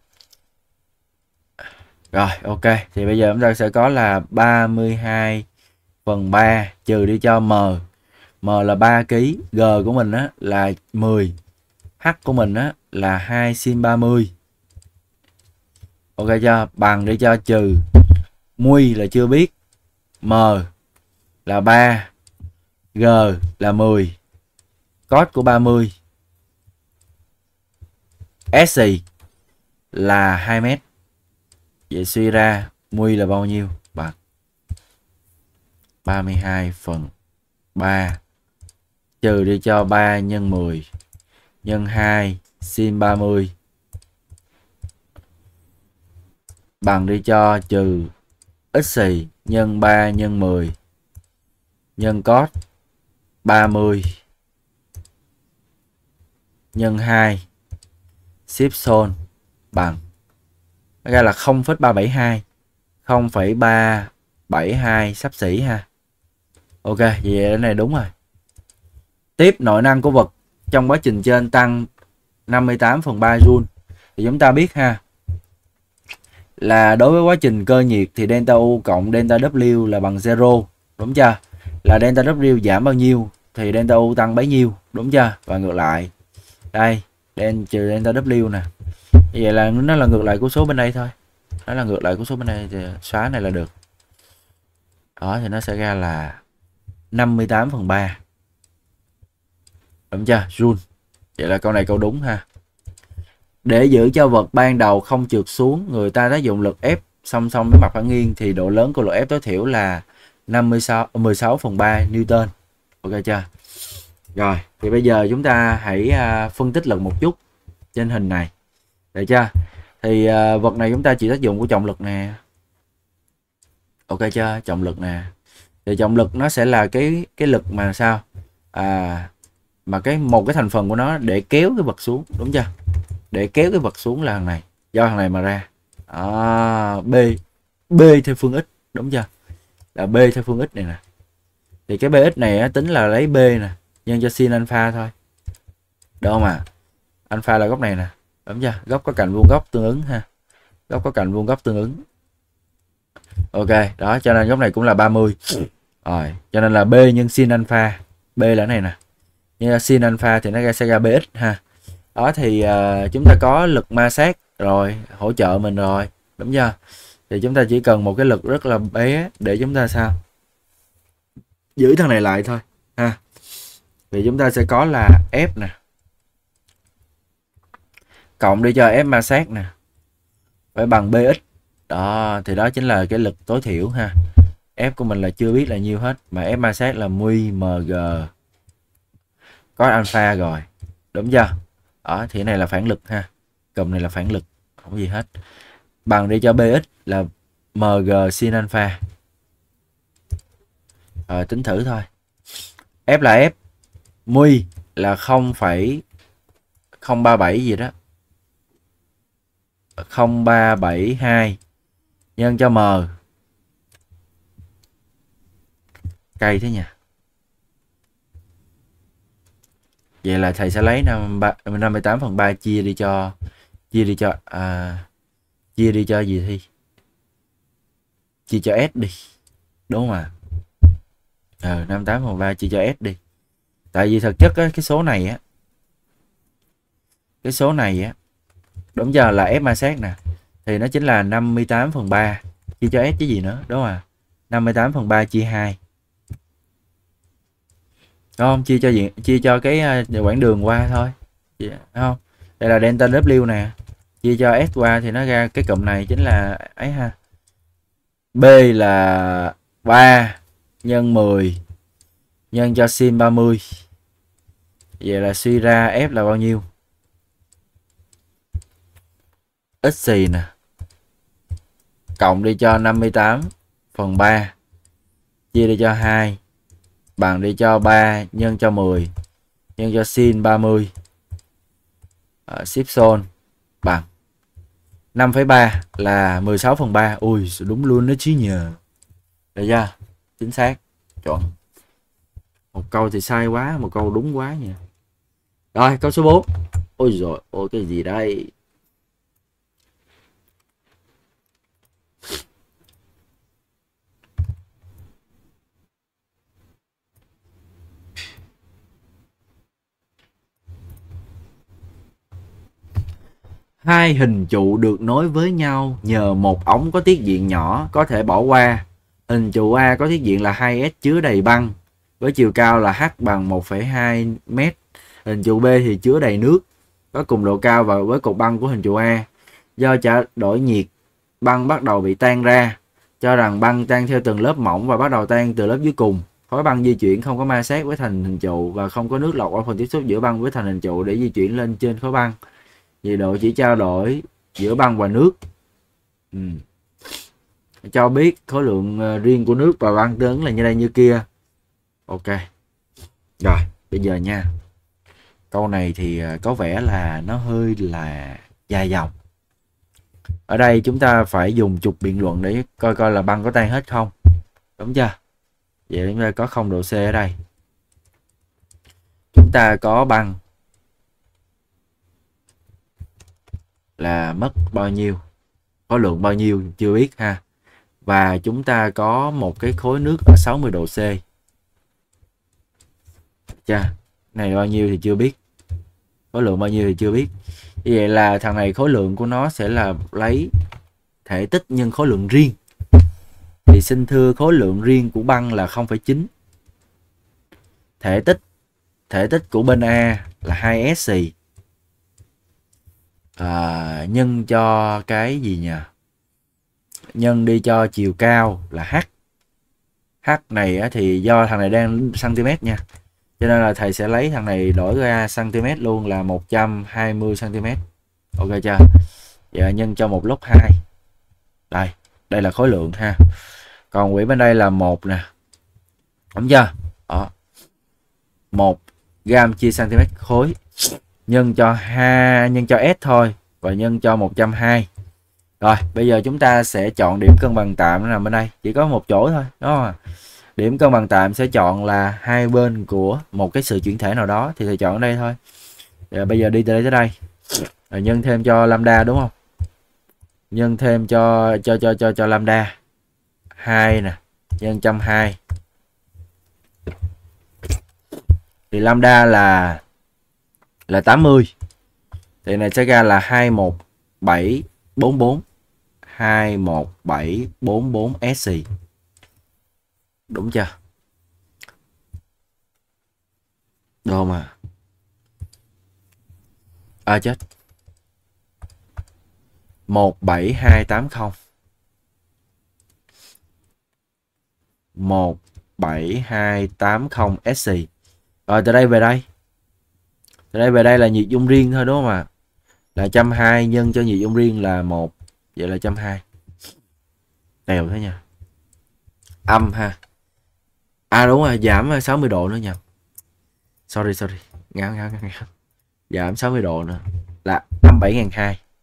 S1: Rồi ok. Thì bây giờ chúng ta sẽ có là ba mươi hai phần ba trừ đi cho M. M là ba ki lô gam. G của mình á là mười. H của mình á là hai sin ba mươi. Ok chưa? Bằng đi cho trừ muy là chưa biết. M là ba. G là mười. Cos của ba mươi. S xì là hai mét. Vậy suy ra muy là bao nhiêu? Bằng ba mươi hai phần ba trừ đi cho ba nhân mười nhân hai sin ba mươi bằng đi cho trừ x xì nhân ba nhân mười nhân cos ba mươi nhân hai ship son bằng ra là không phẩy ba bảy hai. không phẩy ba bảy hai xấp xỉ ha. Ok, vậy cái này đúng rồi. Tiếp, nội năng của vật trong quá trình trên tăng năm mươi tám phần ba Joule. Thì chúng ta biết ha, là đối với quá trình cơ nhiệt thì delta U cộng delta W là bằng zero, đúng chưa? Là delta W giảm bao nhiêu thì delta U tăng bấy nhiêu, đúng chưa? Và ngược lại. Đây, delta trừ delta W nè. Vậy là nó là ngược lại của số bên đây thôi. Nó là ngược lại của số bên đây thì xóa này là được. Đó thì nó sẽ ra là năm mươi tám phần ba. Đúng chưa? Joule. Vậy là câu này câu đúng ha. Để giữ cho vật ban đầu không trượt xuống, người ta đã dùng lực ép song song với mặt phản nghiêng thì độ lớn của lực ép tối thiểu là năm mươi sáu, mười sáu phần ba Newton. Ok chưa? Rồi, thì bây giờ chúng ta hãy uh, phân tích lực một chút trên hình này. Được chưa? Thì uh, vật này chúng ta chịu tác dụng của trọng lực nè. Ok chưa? Trọng lực nè. Thì trọng lực nó sẽ là cái cái lực mà sao? À mà cái một cái thành phần của nó để kéo cái vật xuống, đúng chưa? Để kéo cái vật xuống là thằng này, do thằng này mà ra. À, B B theo phương x, đúng chưa? Là B theo phương x này nè. Thì cái bx này tính là lấy B nè, nhân cho sin alpha thôi. Được không à? Alpha là góc này nè. Đúng chưa? Góc có cạnh vuông góc tương ứng ha. Góc có cạnh vuông góc tương ứng. Ok, đó cho nên góc này cũng là ba mươi. Rồi, cho nên là B nhân sin alpha. B là cái này nè. Như sin alpha thì nó sẽ ra bx ha. Đó thì uh, chúng ta có lực ma sát rồi, hỗ trợ mình rồi, đúng chưa? Thì chúng ta chỉ cần một cái lực rất là bé để chúng ta sao? Giữ thằng này lại thôi ha. Thì chúng ta sẽ có là F nè. Cộng đi cho F ma sát nè. Phải bằng bx. Đó, thì đó chính là cái lực tối thiểu ha. F của mình là chưa biết là nhiêu hết, mà F ma sát là μ mg có alpha rồi, đúng chưa? Đó, thì cái này là phản lực ha. Cụm này là phản lực, không gì hết. Bằng đi cho bx là mg sin alpha. Rồi tính thử thôi. F là F, μ là không phẩy không ba bảy gì đó, không ba bảy hai nhân cho m. Cay thế nhỉ. Vậy là thầy sẽ lấy năm mươi tám phần ba chia đi cho chia đi cho à, chia đi cho gì thi? Chia cho S đi. Đúng không ạ? Ờ, năm mươi tám phần ba chia cho S đi. Tại vì thực chất á, cái số này á, cái số này á, đúng giờ là F ma sát nè, thì nó chính là năm mươi tám phần ba chia cho S chứ gì nữa, đúng không ạ? năm mươi tám phần ba chia hai. Đúng không? Chia cho diện chia cho cái quãng đường qua thôi. Đúng không? Đây là delta W nè. Chia cho S qua thì nó ra cái cụm này chính là ấy ha. B là ba nhân mười nhân cho sin ba mươi. Vậy là suy ra F là bao nhiêu? X xì nè. Cộng đi cho năm mươi tám phần ba chia đi cho hai bằng đi cho ba nhân cho mười nhân cho sin ba mươi. Uh, ship zone bằng năm phẩy ba là mười sáu phần ba. Ui đúng luôn đó chứ nhờ. Được chưa? Chính xác. Chọn. Một câu thì sai quá, một câu đúng quá nha. Rồi câu số bốn. Ôi rồi, ôi cái gì đây? Hai hình trụ được nối với nhau nhờ một ống có tiết diện nhỏ có thể bỏ qua. Hình trụ A có tiết diện là hai S chứa đầy băng với chiều cao là H bằng một phẩy hai mét. Hình trụ B thì chứa đầy nước có cùng độ cao và với cột băng của hình trụ A. Do trả đổi nhiệt, băng bắt đầu bị tan ra. Cho rằng băng tan theo từng lớp mỏng và bắt đầu tan từ lớp dưới cùng. Khối băng di chuyển không có ma sát với thành hình trụ và không có nước lọc ở phần tiếp xúc giữa băng với thành hình trụ để di chuyển lên trên khối băng. Nhiệt độ chỉ trao đổi giữa băng và nước. Ừ. Cho biết khối lượng riêng của nước và băng tương ứng là như đây như kia. Ok. Rồi, bây giờ nha. Câu này thì có vẻ là nó hơi là dài dòng. Ở đây chúng ta phải dùng trục biện luận để coi coi là băng có tan hết không. Đúng chưa? Vậy chúng ta có không độ C ở đây. Chúng ta có băng là mất bao nhiêu, có lượng bao nhiêu chưa biết ha. Và chúng ta có một cái khối nước ở sáu mươi độ C. Chà, này bao nhiêu thì chưa biết. Khối lượng bao nhiêu thì chưa biết. Như vậy là thằng này khối lượng của nó sẽ là lấy thể tích nhân khối lượng riêng. Thì xin thưa khối lượng riêng của băng là không phẩy chín. Thể tích thể tích của bên A là hai S xì. À, nhân cho cái gì nhỉ? Nhân đi cho chiều cao là H. H này thì do thằng này đang cm nha. Cho nên là thầy sẽ lấy thằng này đổi ra cm luôn là một trăm hai mươi xăng-ti mét. Ok chưa? Giờ nhân cho một lốt hai. Đây, đây là khối lượng ha. Còn quỹ bên đây là một nè. Đúng chưa? Đó. một gam chia cm khối nhân cho hai nhân cho S thôi và nhân cho một trăm hai mươi. Rồi, bây giờ chúng ta sẽ chọn điểm cân bằng tạm nó nằm bên đây, chỉ có một chỗ thôi, đúng không? Điểm cân bằng tạm sẽ chọn là hai bên của một cái sự chuyển thể nào đó thì thầy chọn ở đây thôi. Rồi, bây giờ đi từ đây tới đây. Rồi nhân thêm cho lambda đúng không? Nhân thêm cho cho cho cho cho lambda hai nè, nhân một trăm hai mươi. Thì lambda là là tám mươi. Thì này sẽ ra là hai một bảy bốn bốn hai một bảy bốn bốn S C. Đúng chưa? Đồ mà. À chết. một bảy hai tám không. một bảy hai tám không S C. Rồi từ đây về đây. Từ đây về đây là nhiệt dung riêng thôi đúng không ạ? Là một trăm hai mươi nhân cho nhiệt dung riêng là một. Vậy là một trăm hai mươi. Tèo thế nha. Âm ha. À đúng rồi, giảm sáu mươi độ nữa nha. Sorry sorry. Ngáo ngáo ngáo. Giảm sáu mươi độ nữa. Là năm mươi bảy nghìn hai trăm.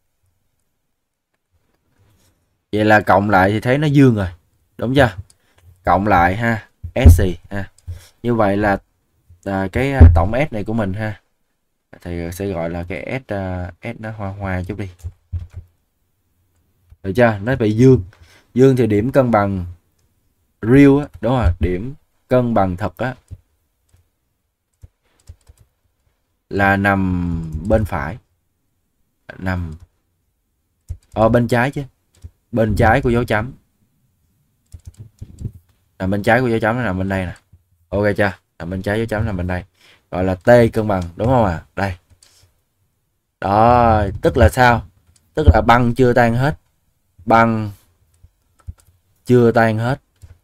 S1: Vậy là cộng lại thì thấy nó dương rồi. Đúng chưa? Cộng lại ha. S C ha. Như vậy là à, cái tổng S này của mình ha. Thì sẽ gọi là cái S uh, S nó hoa hoa chút đi. Được chưa? Nó bị dương. Dương thì điểm cân bằng real á, đúng rồi, điểm cân bằng thật á là nằm bên phải. Nằm ở bên trái chứ. Bên trái của dấu chấm. Nằm bên trái của dấu chấm nó nằm bên đây nè. Ok chưa? Nằm bên trái dấu chấm nằm bên đây. Gọi là T cân bằng, đúng không ạ? À? Đây. Đó, tức là sao? Tức là băng chưa tan hết. Băng chưa tan hết.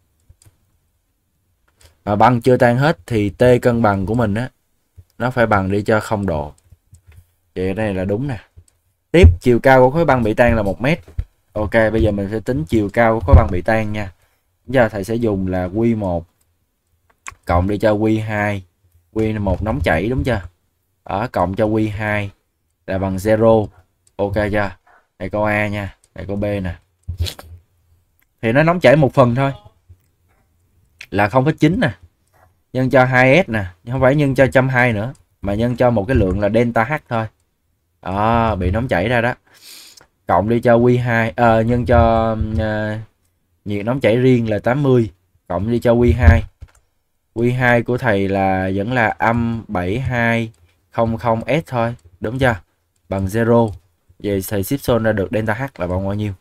S1: Mà băng chưa tan hết thì T cân bằng của mình á nó phải bằng đi cho không độ. Vậy đây là đúng nè. Tiếp, chiều cao của khối băng bị tan là một mét. Ok, bây giờ mình sẽ tính chiều cao của khối băng bị tan nha. Giờ thầy sẽ dùng là Q một cộng đi cho Q hai. Q một nóng chảy đúng chưa? Ở cộng cho Q hai là bằng zero. Ok chưa? Đây câu A nha, đây câu B nè. Thì nó nóng chảy một phần thôi. Là không phẩy chín nè. Nhân cho hai S nè, không phải nhân cho một trăm hai mươi nữa, mà nhân cho một cái lượng là delta H thôi. Đó, bị nóng chảy ra đó. Cộng đi cho Q hai, à, nhân cho uh, nhiệt nóng chảy riêng là tám mươi, cộng đi cho Q hai. Q hai của thầy là vẫn là âm bảy hai không không S thôi, đúng chưa? Bằng zero. Vậy thầy ship son ra được delta H là bằng bao nhiêu?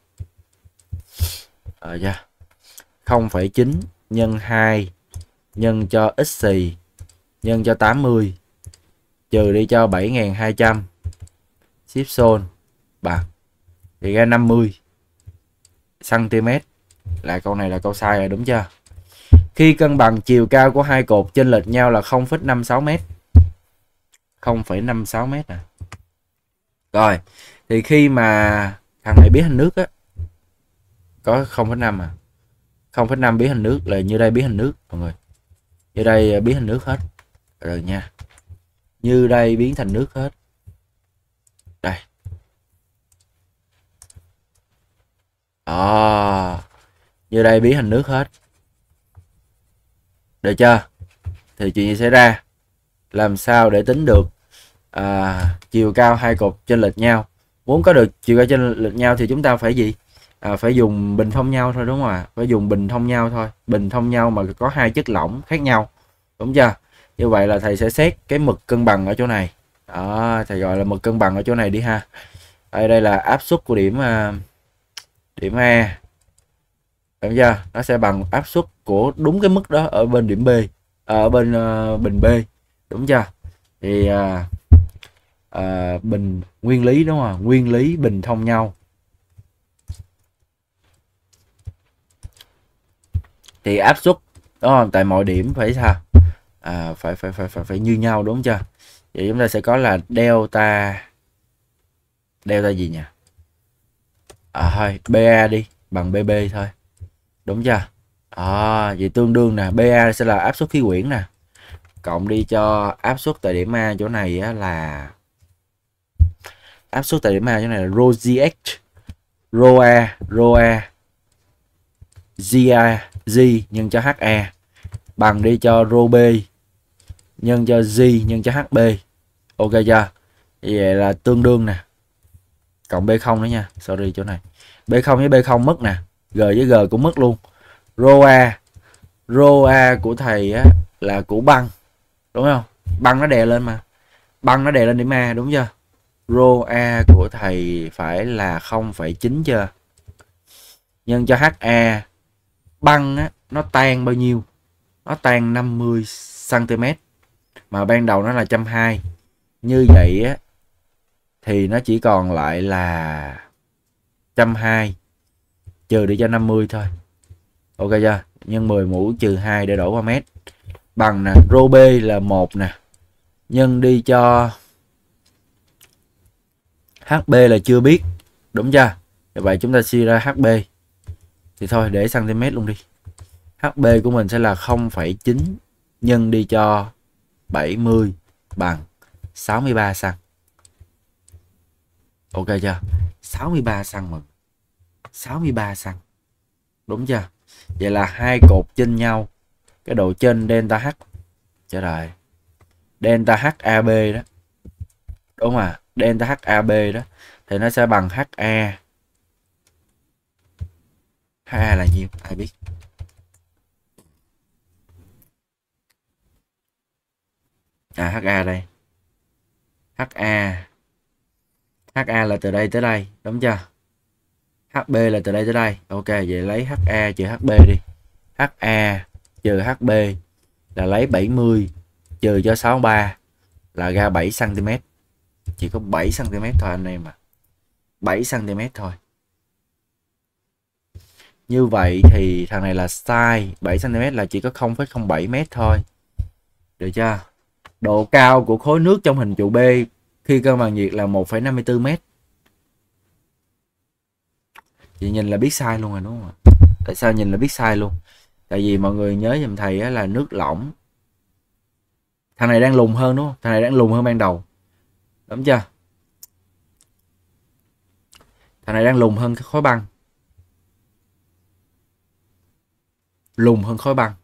S1: Ờ chưa? không phẩy chín nhân hai nhân cho x xì nhân cho tám mươi trừ đi cho bảy nghìn hai trăm ship son bằng thì ra năm mươi cm. Là câu này là câu sai rồi, đúng chưa? Khi cân bằng chiều cao của hai cột chênh lệch nhau là không phẩy năm sáu m. không phẩy năm sáu m nè. Rồi, thì khi mà thằng này biết hình nước á, có không phẩy năm à. không phẩy năm biết hình nước là như đây biết hình nước mọi người. Như đây biến thành nước hết. Rồi nha. Như đây biến thành nước hết. Đây. Đó. Như đây biến thành nước hết. Được chưa? Thì chuyện gì xảy ra? Làm sao để tính được à, chiều cao hai cột chênh lệch nhau? Muốn có được chiều cao chênh lệch nhau thì chúng ta phải gì? À, phải dùng bình thông nhau thôi, đúng không ạ? Phải dùng bình thông nhau thôi. Bình thông nhau mà có hai chất lỏng khác nhau. Đúng chưa? Như vậy là thầy sẽ xét cái mực cân bằng ở chỗ này. Đó, thầy gọi là mực cân bằng ở chỗ này đi ha. Đây, đây là áp suất của điểm điểm A. Đúng chưa? Nó sẽ bằng áp suất của đúng cái mức đó ở bên điểm B, ở bên uh, bình B. Đúng chưa? Thì uh, uh, bình nguyên lý, đúng không? Nguyên lý bình thông nhau. Thì áp suất đó tại mọi điểm phải sao? À, phải, phải phải phải phải như nhau, đúng chưa? Vậy chúng ta sẽ có là delta delta gì nhỉ? À thôi, ba đi bằng bb thôi. Đúng chưa? À, vậy tương đương nè, ba sẽ là áp suất khí quyển nè. Cộng đi cho áp suất tại điểm A chỗ này á, là áp suất tại điểm A chỗ này là rho gh, rho a, rho a, ga, g nhân cho ha bằng đi cho rho b nhân cho g nhân cho hb. Ok chưa? Vậy là tương đương nè, cộng B không nữa nha, sorry chỗ này. B không với B không mất nè, G với G cũng mất luôn. Rho A, rho A của thầy á là của băng, đúng không? Băng nó đè lên mà. Băng nó đè lên điểm A đúng chưa? Rho A của thầy phải là không phẩy chín chưa? Nhân cho hát a, băng á nó tan bao nhiêu? Nó tan năm mươi xăng ti mét mà ban đầu nó là một trăm hai mươi. Như vậy á thì nó chỉ còn lại là một trăm hai mươi trừ đi cho năm mươi thôi. Ok chưa? Nhân mười mũ trừ hai để đổ qua mét. Bằng nè, rho B là một nè. Nhân đi cho hát bê là chưa biết. Đúng chưa? Vậy chúng ta suy ra hát bê. Thì thôi để cm luôn đi. hát bê của mình sẽ là không phẩy chín nhân đi cho bảy mươi bằng sáu mươi ba xăng. Ok chưa? sáu mươi ba xăng mà. sáu mươi ba xăng. Đúng chưa? Vậy là hai cột trên nhau. Cái độ trên delta H. Trời ơi. Delta H a bê đó. Đúng không ạ? Delta H a bê đó thì nó sẽ bằng hát a. hát a là nhiêu? Ai biết? À hát a đây. hát a. hát a là từ đây tới đây, đúng chưa? hát bê là từ đây tới đây. Ok, vậy lấy hát a trừ hát bê đi. hát a trừ hát bê là lấy bảy mươi trừ cho sáu mươi ba là ra bảy xăng ti mét. Chỉ có bảy xăng ti mét thôi anh em à. bảy xăng ti mét thôi. Như vậy thì thằng này là sai. bảy xăng ti mét là chỉ có không phẩy không bảy mét thôi. Được chưa? Độ cao của khối nước trong hình trụ B khi cân bằng nhiệt là một phẩy năm mươi tư mét. Chị nhìn là biết sai luôn rồi đúng không ạ? Tại sao nhìn là biết sai luôn? Tại vì mọi người nhớ giùm thầy á, là nước lỏng. Thằng này đang lùn hơn đúng không? Thằng này đang lùn hơn ban đầu. Đúng chưa? Thằng này đang lùn hơn cái khối băng. Lùn hơn khối băng.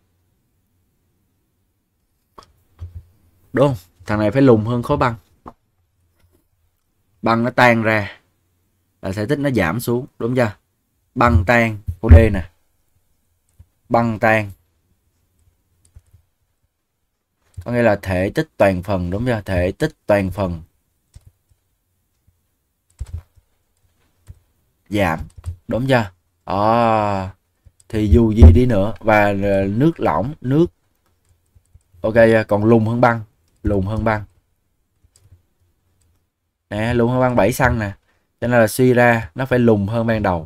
S1: Đúng không? Thằng này phải lùn hơn khối băng. Băng nó tan ra là thể tích nó giảm xuống. Đúng chưa? Băng tan. Cô D nè. Băng tan. Có nghĩa là thể tích toàn phần. Đúng chưa? Thể tích toàn phần giảm. Đúng chưa? À, thì dù gì đi nữa. Và nước lỏng. Nước. Ok, còn lùn hơn băng. Lùn hơn băng. Nè, lùn hơn băng bảy xăng nè. Cho nên là suy ra nó phải lùn hơn ban đầu.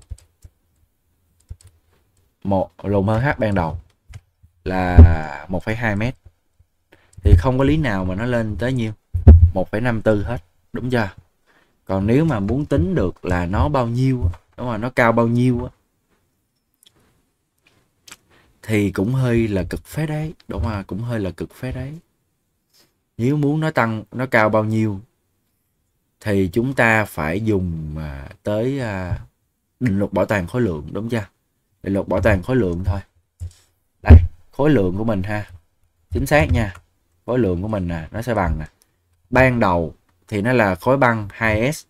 S1: Một lùn hơn H ban đầu là một phẩy hai mét. Thì không có lý nào mà nó lên tới nhiêu một phẩy năm mươi tư hết. Đúng chưa? Còn nếu mà muốn tính được là nó bao nhiêu, đúng rồi, nó cao bao nhiêu thì cũng hơi là cực phết đấy. Đúng rồi, cũng hơi là cực phết đấy. Nếu muốn nó tăng, nó cao bao nhiêu thì chúng ta phải dùng à, tới à, định luật bảo toàn khối lượng. Đúng chưa? Định luật bảo toàn khối lượng thôi. Đây, khối lượng của mình ha. Chính xác nha. Khối lượng của mình nè, nó sẽ bằng nè. Ban đầu thì nó là khối băng hai S.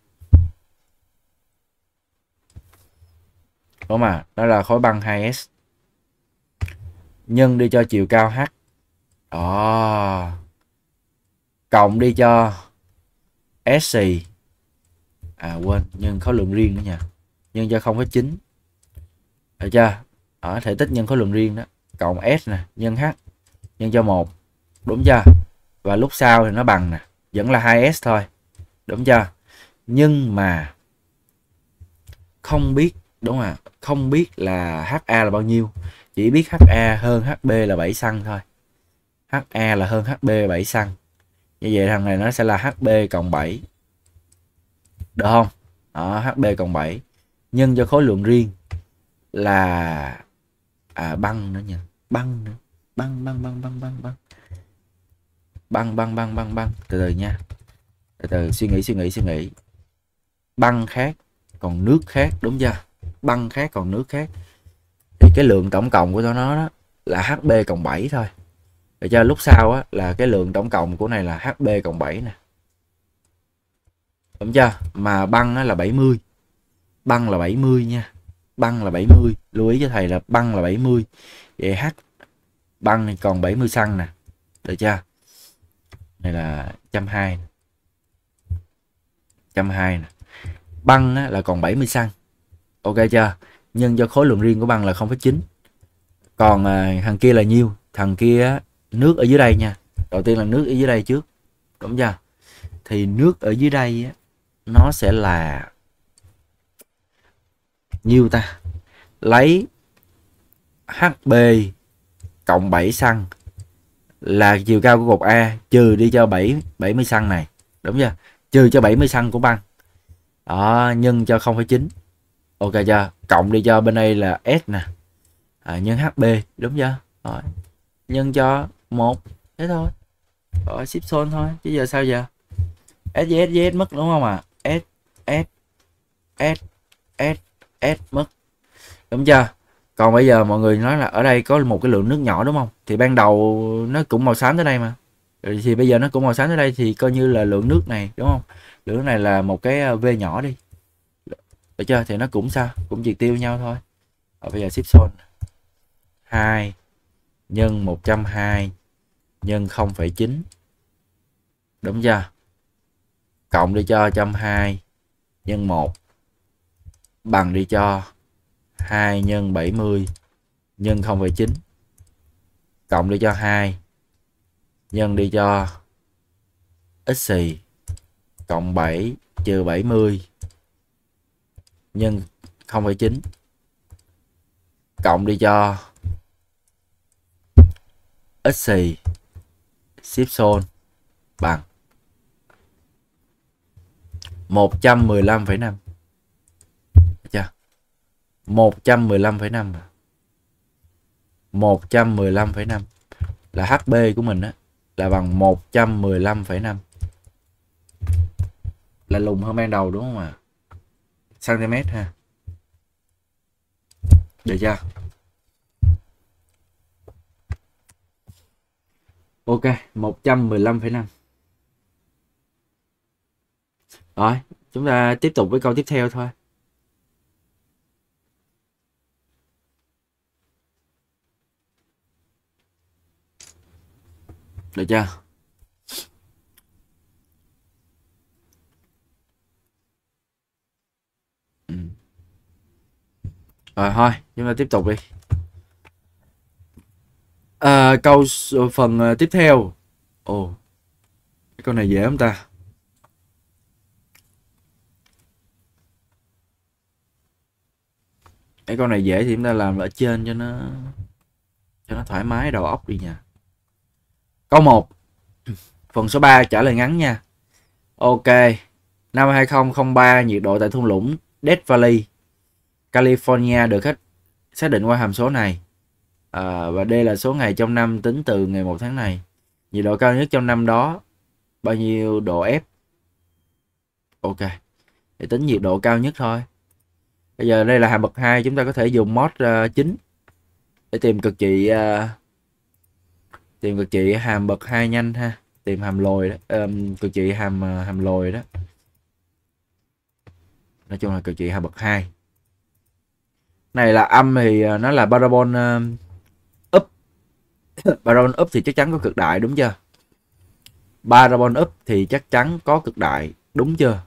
S1: Đúng mà, nó là khối băng hai S. Nhân đi cho chiều cao H. Đó. Cộng đi cho S xì. À quên, nhân khối lượng riêng nữa nha. Nhân cho không phẩy chín. Được chưa? Ở thể tích nhân khối lượng riêng đó. Cộng S nè, nhân H. Nhân cho một. Đúng chưa? Và lúc sau thì nó bằng nè. Vẫn là hai S thôi. Đúng chưa? Nhưng mà không biết, đúng không ạ? Không biết là hát a là bao nhiêu. Chỉ biết hát a hơn hát bê là bảy xăng thôi. hát a là hơn hát bê bảy xăng. Như vậy thằng này nó sẽ là hát bê cộng bảy. Được không? Đó, hát bê cộng bảy. Nhân cho khối lượng riêng là à, băng nữa nha. Băng nữa. Băng, băng, băng, băng, băng, băng. Băng, băng, băng, băng, băng. Từ từ nha. Từ từ, suy nghĩ, suy nghĩ, suy nghĩ. Băng khác, còn nước khác, đúng chưa? Băng khác, còn nước khác. Thì cái lượng tổng cộng của nó đó là hát bê cộng bảy thôi. Để cho lúc sau á, là cái lượng tổng cộng của này là hát bê cộng bảy nè. Đúng chưa? Mà băng á là bảy mươi. Băng là bảy mươi nha. Băng là bảy mươi. Lưu ý cho thầy là băng là bảy mươi. Vậy H băng thì còn bảy mươi xăng nè. Được chưa? Này là một trăm hai mươi. một trăm hai mươi nè. Băng á, là còn bảy mươi xăng. Ok chưa? Nhân cho khối lượng riêng của băng là không phẩy chín. Còn à, thằng kia là nhiêu? Thằng kia á, nước ở dưới đây nha. Đầu tiên là nước ở dưới đây trước. Đúng chưa? Thì nước ở dưới đây á, nó sẽ là nhiêu ta? Lấy hát bê cộng bảy xăng là chiều cao của cột A trừ đi cho bảy bảy mươi xăng này. Đúng chưa? Trừ cho bảy mươi xăng của băng. Đó, nhân cho không phẩy chín. Ok chưa? Cộng đi cho bên đây là S nè. À, nhân hát bê, đúng chưa? Rồi. Nhân cho một. Thế thôi. Rồi ship son thôi. Chứ giờ sao giờ? S với S với S mất đúng không ạ? À? S S S S S mất. Đúng chưa? Còn bây giờ mọi người nói là ở đây có một cái lượng nước nhỏ đúng không? Thì ban đầu nó cũng màu xám tới đây mà. Rồi thì bây giờ nó cũng màu xám tới đây thì coi như là lượng nước này đúng không? Lượng nước này là một cái V nhỏ đi. Được chưa? Thì nó cũng sao? Cũng triệt tiêu nhau thôi. Rồi bây giờ ship son hai nhân một trăm hai mươi nhân không phẩy chín. Đúng chưa? Cộng đi cho một trăm hai mươi nhân một bằng đi cho hai nhân bảy mươi nhân không phẩy chín. Cộng đi cho hai nhân đi cho x xì cộng bảy trừ bảy mươi nhân không phẩy chín. Cộng đi cho x xì ship son bằng một trăm mười lăm phẩy năm. Chưa? một trăm mười lăm phẩy năm. một trăm mười lăm phẩy năm là hát bê của mình á là bằng một trăm mười lăm phẩy năm. Là lùn hơn ban đầu đúng không ạ? À? Cm ha. Được chưa? Ok, một trăm mười lăm phẩy năm. Rồi, chúng ta tiếp tục với câu tiếp theo thôi. Được chưa? Ừ. Rồi thôi, chúng ta tiếp tục đi. À, câu phần tiếp theo. Ồ, cái câu này dễ không ta? Cái câu này dễ thì chúng ta làm ở trên cho nó cho nó thoải mái đầu óc đi nha. Câu một. Phần số ba trả lời ngắn nha. Ok. Năm hai không không ba nhiệt độ tại thung lũng Death Valley, California được khách xác định qua hàm số này. À, và đây là số ngày trong năm tính từ ngày một tháng này. Nhiệt độ cao nhất trong năm đó bao nhiêu độ F? Ok. Để tính nhiệt độ cao nhất thôi. Bây giờ đây là hàm bậc hai, chúng ta có thể dùng mod uh, chín để tìm cực trị uh, tìm cực trị hàm bậc hai nhanh ha, tìm hàm lồi đó, um, cực trị hàm uh, hàm lồi đó. Nói chung là cực trị hàm bậc hai. Này là âm thì uh, nó là parabol uh, up. Parabol up thì chắc chắn có cực đại đúng chưa? Parabol up thì chắc chắn có cực đại đúng chưa?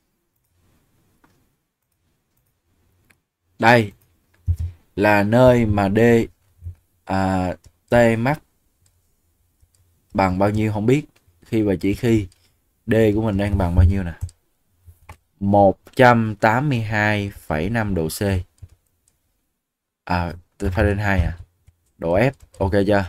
S1: Đây là nơi mà D à, T max bằng bao nhiêu không biết, khi và chỉ khi D của mình đang bằng bao nhiêu nè, một trăm tám mươi hai phẩy năm độ C. À, Fahrenheit à, độ F. Ok chưa?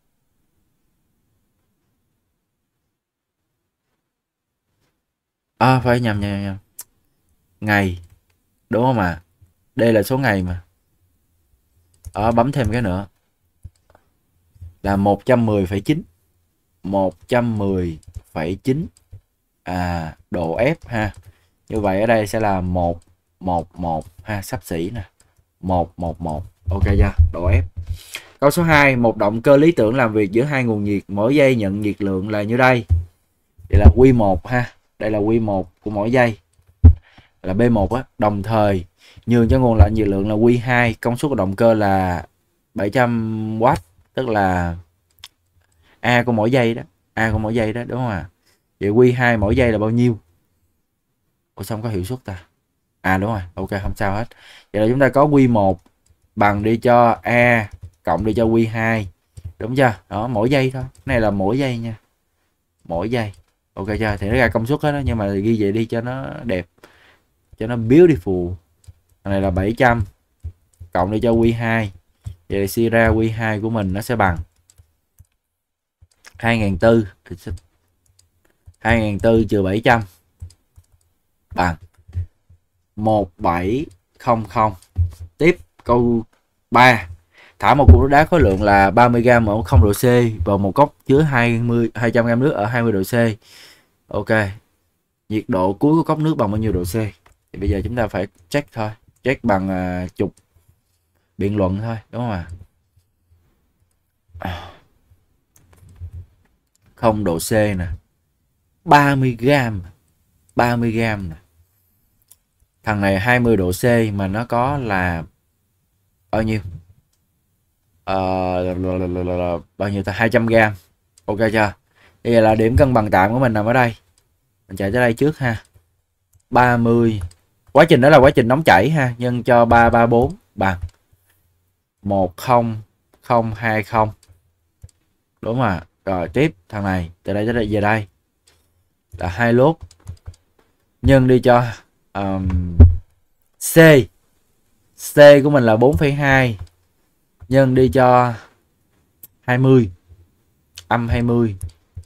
S1: À, phải nhầm nhầm nhầm ngày đúng không à? Đây là số ngày mà. Ở bấm thêm cái nữa là một trăm mười phẩy chín. một trăm mười phẩy chín à, độ F ha. Như vậy ở đây sẽ là một một một ha, xấp xỉ nè. một một một. Ok chưa? Độ F. Câu số hai, một động cơ lý tưởng làm việc giữa hai nguồn nhiệt, mỗi giây nhận nhiệt lượng là như đây. Vậy là Q một ha. đây là quy một của mỗi giây là B một á, đồng thời nhường cho nguồn lệnh nhiệt lượng là quy hai, công suất của động cơ là bảy trăm oát, tức là A của mỗi giây đó, A của mỗi giây đó, đúng không ạ? À? Vậy quy hai mỗi giây là bao nhiêu? Ủa xong có hiệu suất ta? À đúng rồi, ok không sao hết. Vậy là chúng ta có quy một bằng đi cho A cộng đi cho quy hai. Đúng chưa? Đó, mỗi giây thôi. Cái này là mỗi giây nha. Mỗi giây. Ok chưa? Thì nó ra công suất hết đó, nhưng mà ghi vậy đi cho nó đẹp. Cho nó beautiful. Cái này là bảy trăm cộng đi cho quy hai. Vậy thì suy ra quy hai của mình nó sẽ bằng hai nghìn bốn trăm. hai nghìn bốn trăm trừ bảy trăm bằng một nghìn bảy trăm. Tiếp câu ba. Thả một cục nước đá khối lượng là ba mươi gam ở không độ C vào một cốc chứa hai mươi hai trăm gam nước ở hai mươi độ C. Ok. Nhiệt độ cuối của cốc nước bằng bao nhiêu độ C? Thì bây giờ chúng ta phải check thôi. Check bằng uh, trục biện luận thôi, đúng không ạ? À? không độ C nè. ba mươi gam. ba mươi gam nè. Thằng này hai mươi độ C mà nó có là bao nhiêu? Ờ, bao nhiêu ta? hai trăm gam. Ok chưa? Bây giờ là điểm cân bằng tạm của mình nằm ở đây. Mình chạy tới đây trước ha. ba mươi. Quá trình đó là quá trình nóng chảy ha, nhân cho ba trăm ba mươi bốn bằng một không không hai không. Đúng rồi. Rồi tiếp thằng này từ đây tới đây về đây là hai lốt nhân đi cho um, C. C của mình là bốn phẩy hai nhân đi cho hai mươi âm hai mươi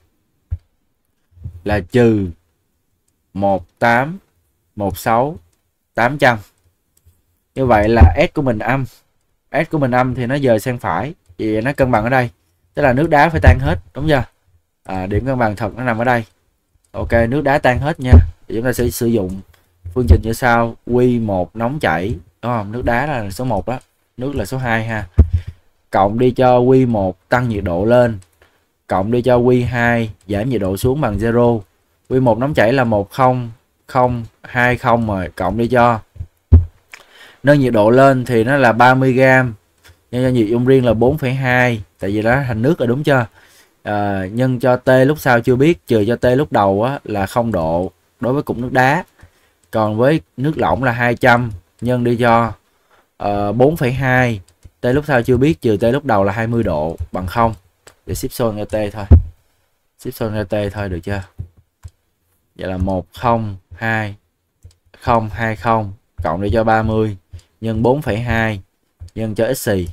S1: là trừ một tám một sáu tám trăm. Như vậy là S của mình âm. S của mình âm thì nó dời sang phải, vì nó cân bằng ở đây. Tức là nước đá phải tan hết, đúng chưa? À, điểm cân bằng thật nó nằm ở đây. Ok, nước đá tan hết nha. Thì chúng ta sẽ sử dụng phương trình như sau. Q một nóng chảy, đúng không? Nước đá là số một đó, nước là số hai ha. Cộng đi cho Q một tăng nhiệt độ lên, cộng đi cho Q hai giảm nhiệt độ xuống bằng zero. Q một nóng chảy là một không không hai không rồi, cộng đi cho nâng nhiệt độ lên thì nó là ba mươi gam, nhân cho nhiệt dung riêng là bốn phẩy hai, tại vì đó thành nước rồi, đúng chưa? À, nhân cho T lúc sau chưa biết, trừ cho T lúc đầu á, là không độ đối với cục nước đá. Còn với nước lỏng là hai trăm, nhân đi cho uh, bốn phẩy hai, T lúc sau chưa biết, trừ T lúc đầu là hai mươi độ bằng không. Để ship xôn ra T thôi. Ship xôn ra T thôi, được chưa? Vậy là một không hai không hai không cộng đi cho ba mươi nhân bốn phẩy hai nhân cho x xì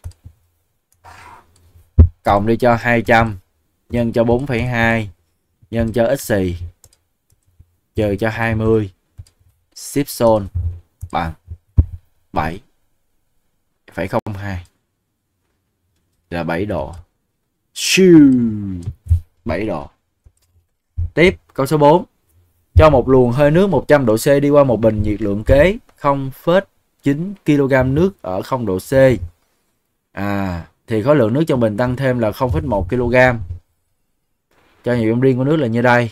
S1: cộng đi cho hai trăm nhân cho bốn phẩy hai nhân cho x xì trừ cho hai mươi, ship zone bằng bảy phẩy không hai là bảy độ. Siêu bảy độ. Tiếp câu số bốn. Cho một luồng hơi nước một trăm độ C đi qua một bình nhiệt lượng kế không phẩy chín ki lô gam nước ở không độ C. À, thì khối lượng nước trong bình tăng thêm là không phẩy một ki lô gam. Cho nhiệt dung riêng của nước là như đây.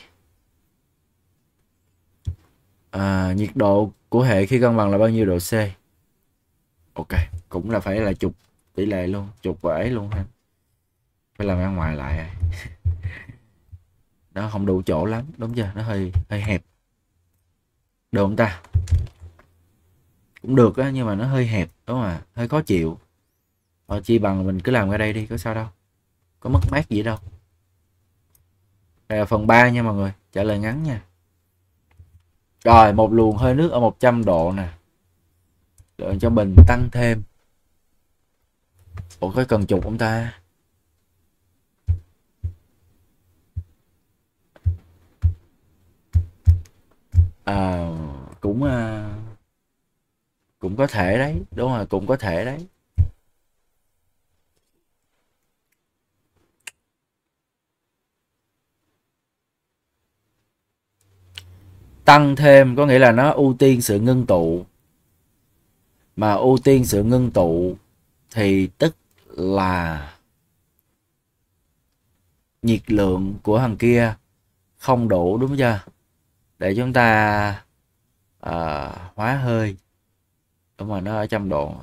S1: À, nhiệt độ của hệ khi cân bằng là bao nhiêu độ C? Ok, cũng là phải là chục tỷ lệ luôn, chục và ấy luôn ha. Phải làm ăn ngoài lại. Nó không đủ chỗ lắm, đúng chưa? Nó hơi hơi hẹp. Được không ta? Cũng được á, nhưng mà nó hơi hẹp, đúng không ạ? Hơi khó chịu. Rồi chi bằng mình cứ làm ra đây đi, có sao đâu. Có mất mát gì đâu. Đây là phần ba nha mọi người, trả lời ngắn nha. Rồi, một luồng hơi nước ở một trăm độ nè. Lượng cho bình tăng thêm. Ủa có cần chục không ta? À, cũng cũng có thể đấy, đúng rồi, cũng có thể đấy. Tăng thêm có nghĩa là nó ưu tiên sự ngưng tụ. Mà ưu tiên sự ngưng tụ thì tức là nhiệt lượng của thằng kia không đủ, đúng chưa? để chúng ta uh, hóa hơi. Đúng rồi, nó ở trăm độ.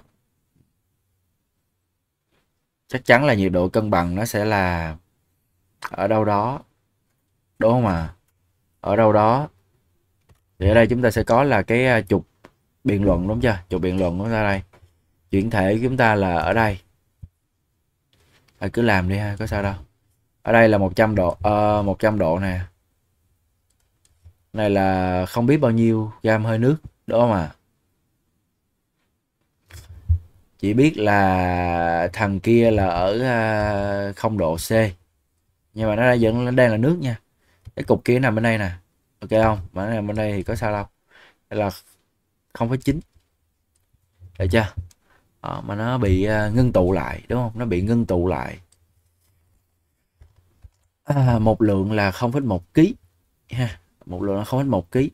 S1: Chắc chắn là nhiệt độ cân bằng nó sẽ là ở đâu đó, đúng không ạ? À? Ở đâu đó. Thì ở đây chúng ta sẽ có là cái trục biện luận, đúng chưa? Trục biện luận của chúng ta đây. Chuyển thể của chúng ta là ở đây. À, cứ làm đi ha, có sao đâu. Ở đây là một trăm độ, uh, một trăm độ nè. Này là không biết bao nhiêu gam hơi nước, đúng không ạ? À? Chỉ biết là thằng kia là ở không độ C. Nhưng mà nó đã dẫn đang là nước nha. Cái cục kia nằm bên đây nè. Ok không? Mà nó nằm bên đây thì có sao đâu. Đây là không phẩy chín. Được chưa? Đó, mà nó bị ngưng tụ lại, đúng không? Nó bị ngưng tụ lại. À, một lượng là không phẩy một ký ha. Một lượng là không phẩy một ký.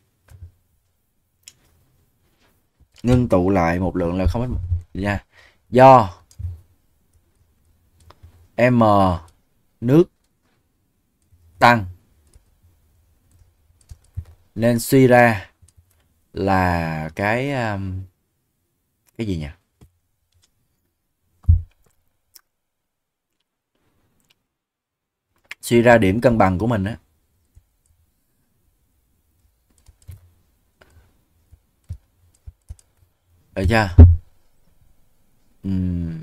S1: Ngưng tụ lại một lượng là không phẩy một nha. Do M nước tăng nên suy ra là cái um, cái gì nhỉ? Suy ra điểm cân bằng của mình á. Được chưa? Uhm.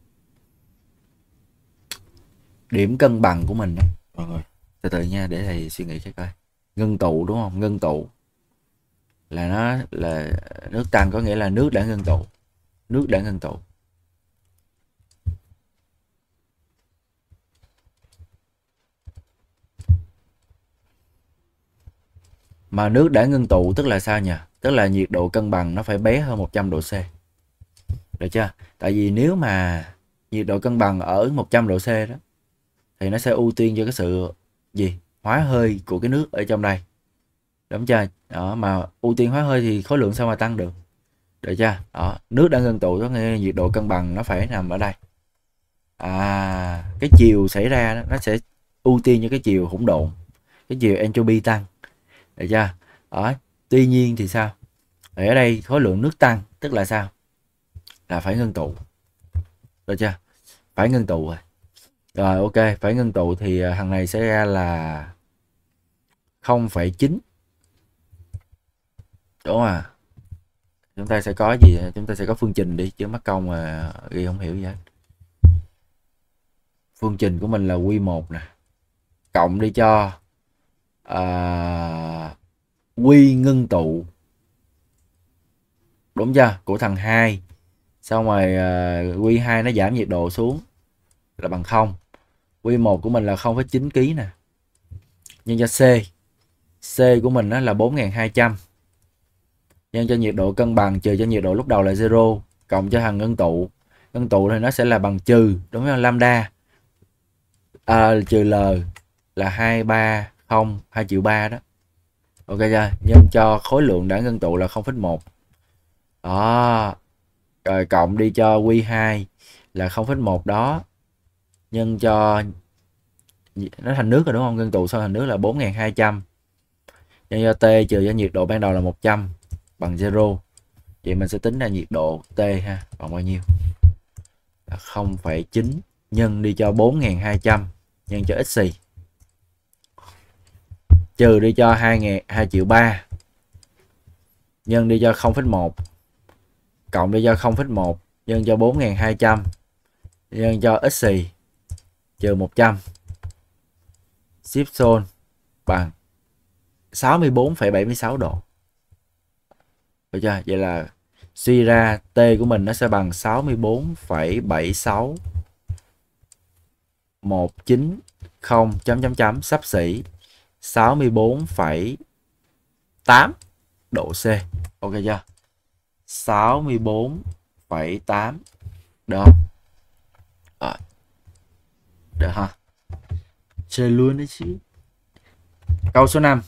S1: Điểm cân bằng của mình đó. Rồi, từ từ nha, để thầy suy nghĩ cái coi. Ngưng tụ đúng không? Ngưng tụ là nó là nước tăng, có nghĩa là nước đã ngưng tụ. Nước đã ngưng tụ. Mà nước đã ngưng tụ tức là sao nhỉ? Tức là nhiệt độ cân bằng nó phải bé hơn một trăm độ C. Được chưa? Tại vì nếu mà nhiệt độ cân bằng ở một trăm độ C đó thì nó sẽ ưu tiên cho cái sự gì? Hóa hơi của cái nước ở trong đây. Đúng chưa? Đó, mà ưu tiên hóa hơi thì khối lượng sao mà tăng được? Được chưa? Đó, nước đã ngưng tụ, có nghĩa là nhiệt độ cân bằng nó phải nằm ở đây. À, cái chiều xảy ra đó, nó sẽ ưu tiên cho cái chiều hỗn độn, cái chiều entropy tăng. Được chưa? Đó, tuy nhiên thì sao? Ở đây khối lượng nước tăng, tức là sao? Là phải ngưng tụ. Được chưa? Phải ngưng tụ rồi. Rồi ok, phải ngưng tụ thì thằng này sẽ ra là không phẩy chín. Đúng không à? Chúng ta sẽ có gì? Chúng ta sẽ có phương trình đi, chứ mắc công mà ghi không hiểu gì hết. Phương trình của mình là quy một nè. Cộng đi cho à, quy ngưng tụ. Đúng chưa? Của thằng hai. Xong rồi à, quy hai nó giảm nhiệt độ xuống là bằng không. quy một của mình là không phẩy chín ký nè. Nhân cho C. C của mình đó là bốn nghìn hai trăm. Nhân cho nhiệt độ cân bằng trừ cho nhiệt độ lúc đầu là zero, cộng cho thằng ngưng tụ. Ngưng tụ thì nó sẽ là bằng trừ, đúng không? Lambda à, trừ L là hai ba không, hai triệu ba đó. Ok chưa? Nhân cho khối lượng đã ngưng tụ là không phẩy một. Đó. Rồi cộng đi cho quy hai là không phẩy một đó. Nhân cho nó thành nước rồi đúng không? Ngưng tụ xong thành nước là bốn nghìn hai trăm. Nhân cho T trừ cho nhiệt độ ban đầu là một trăm bằng zero. Vậy mình sẽ tính ra nhiệt độ T ha, bằng bao nhiêu? Là không phẩy chín nhân đi cho bốn nghìn hai trăm nhân cho xì. Trừ đi cho hai triệu ba. Nhân đi cho không phẩy một. Cộng đi cho không phẩy một nhân cho bốn nghìn hai trăm nhân cho xì trừ một trăm. Ship zone bằng sáu mươi bốn phẩy bảy mươi sáu độ. Được chưa? Vậy là suy ra T của mình nó sẽ bằng sáu mươi bốn phẩy bảy sáu một chín không chấm chấm chấm xấp xỉ sáu mươi bốn phẩy tám độ C. Ok chưa? sáu mươi bốn phẩy tám. Được không? À. Được hả? Chơi luôn đấy chứ. Câu số năm.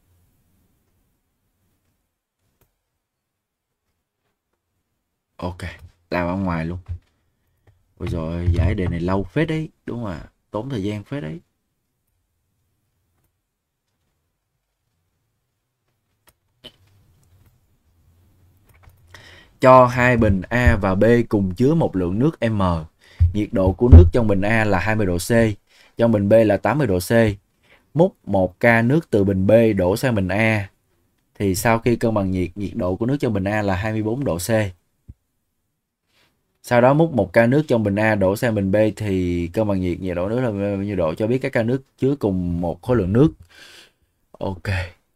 S1: Ok, làm ở ngoài luôn. Ôi rồi giải đề này lâu phết đấy, đúng không ạ? Tốn thời gian phết đấy. cho hai bình A và B cùng chứa một lượng nước M. Nhiệt độ của nước trong bình A là hai mươi độ C, trong bình B là tám mươi độ C. Múc một ca nước từ bình B đổ sang bình A, thì sau khi cân bằng nhiệt, nhiệt độ của nước trong bình A là hai mươi bốn độ C. Sau đó múc một ca nước trong bình A đổ sang bình B thì cân bằng nhiệt, nhiệt độ nước là bao nhiêu độ, cho biết các ca nước chứa cùng một khối lượng nước. Ok.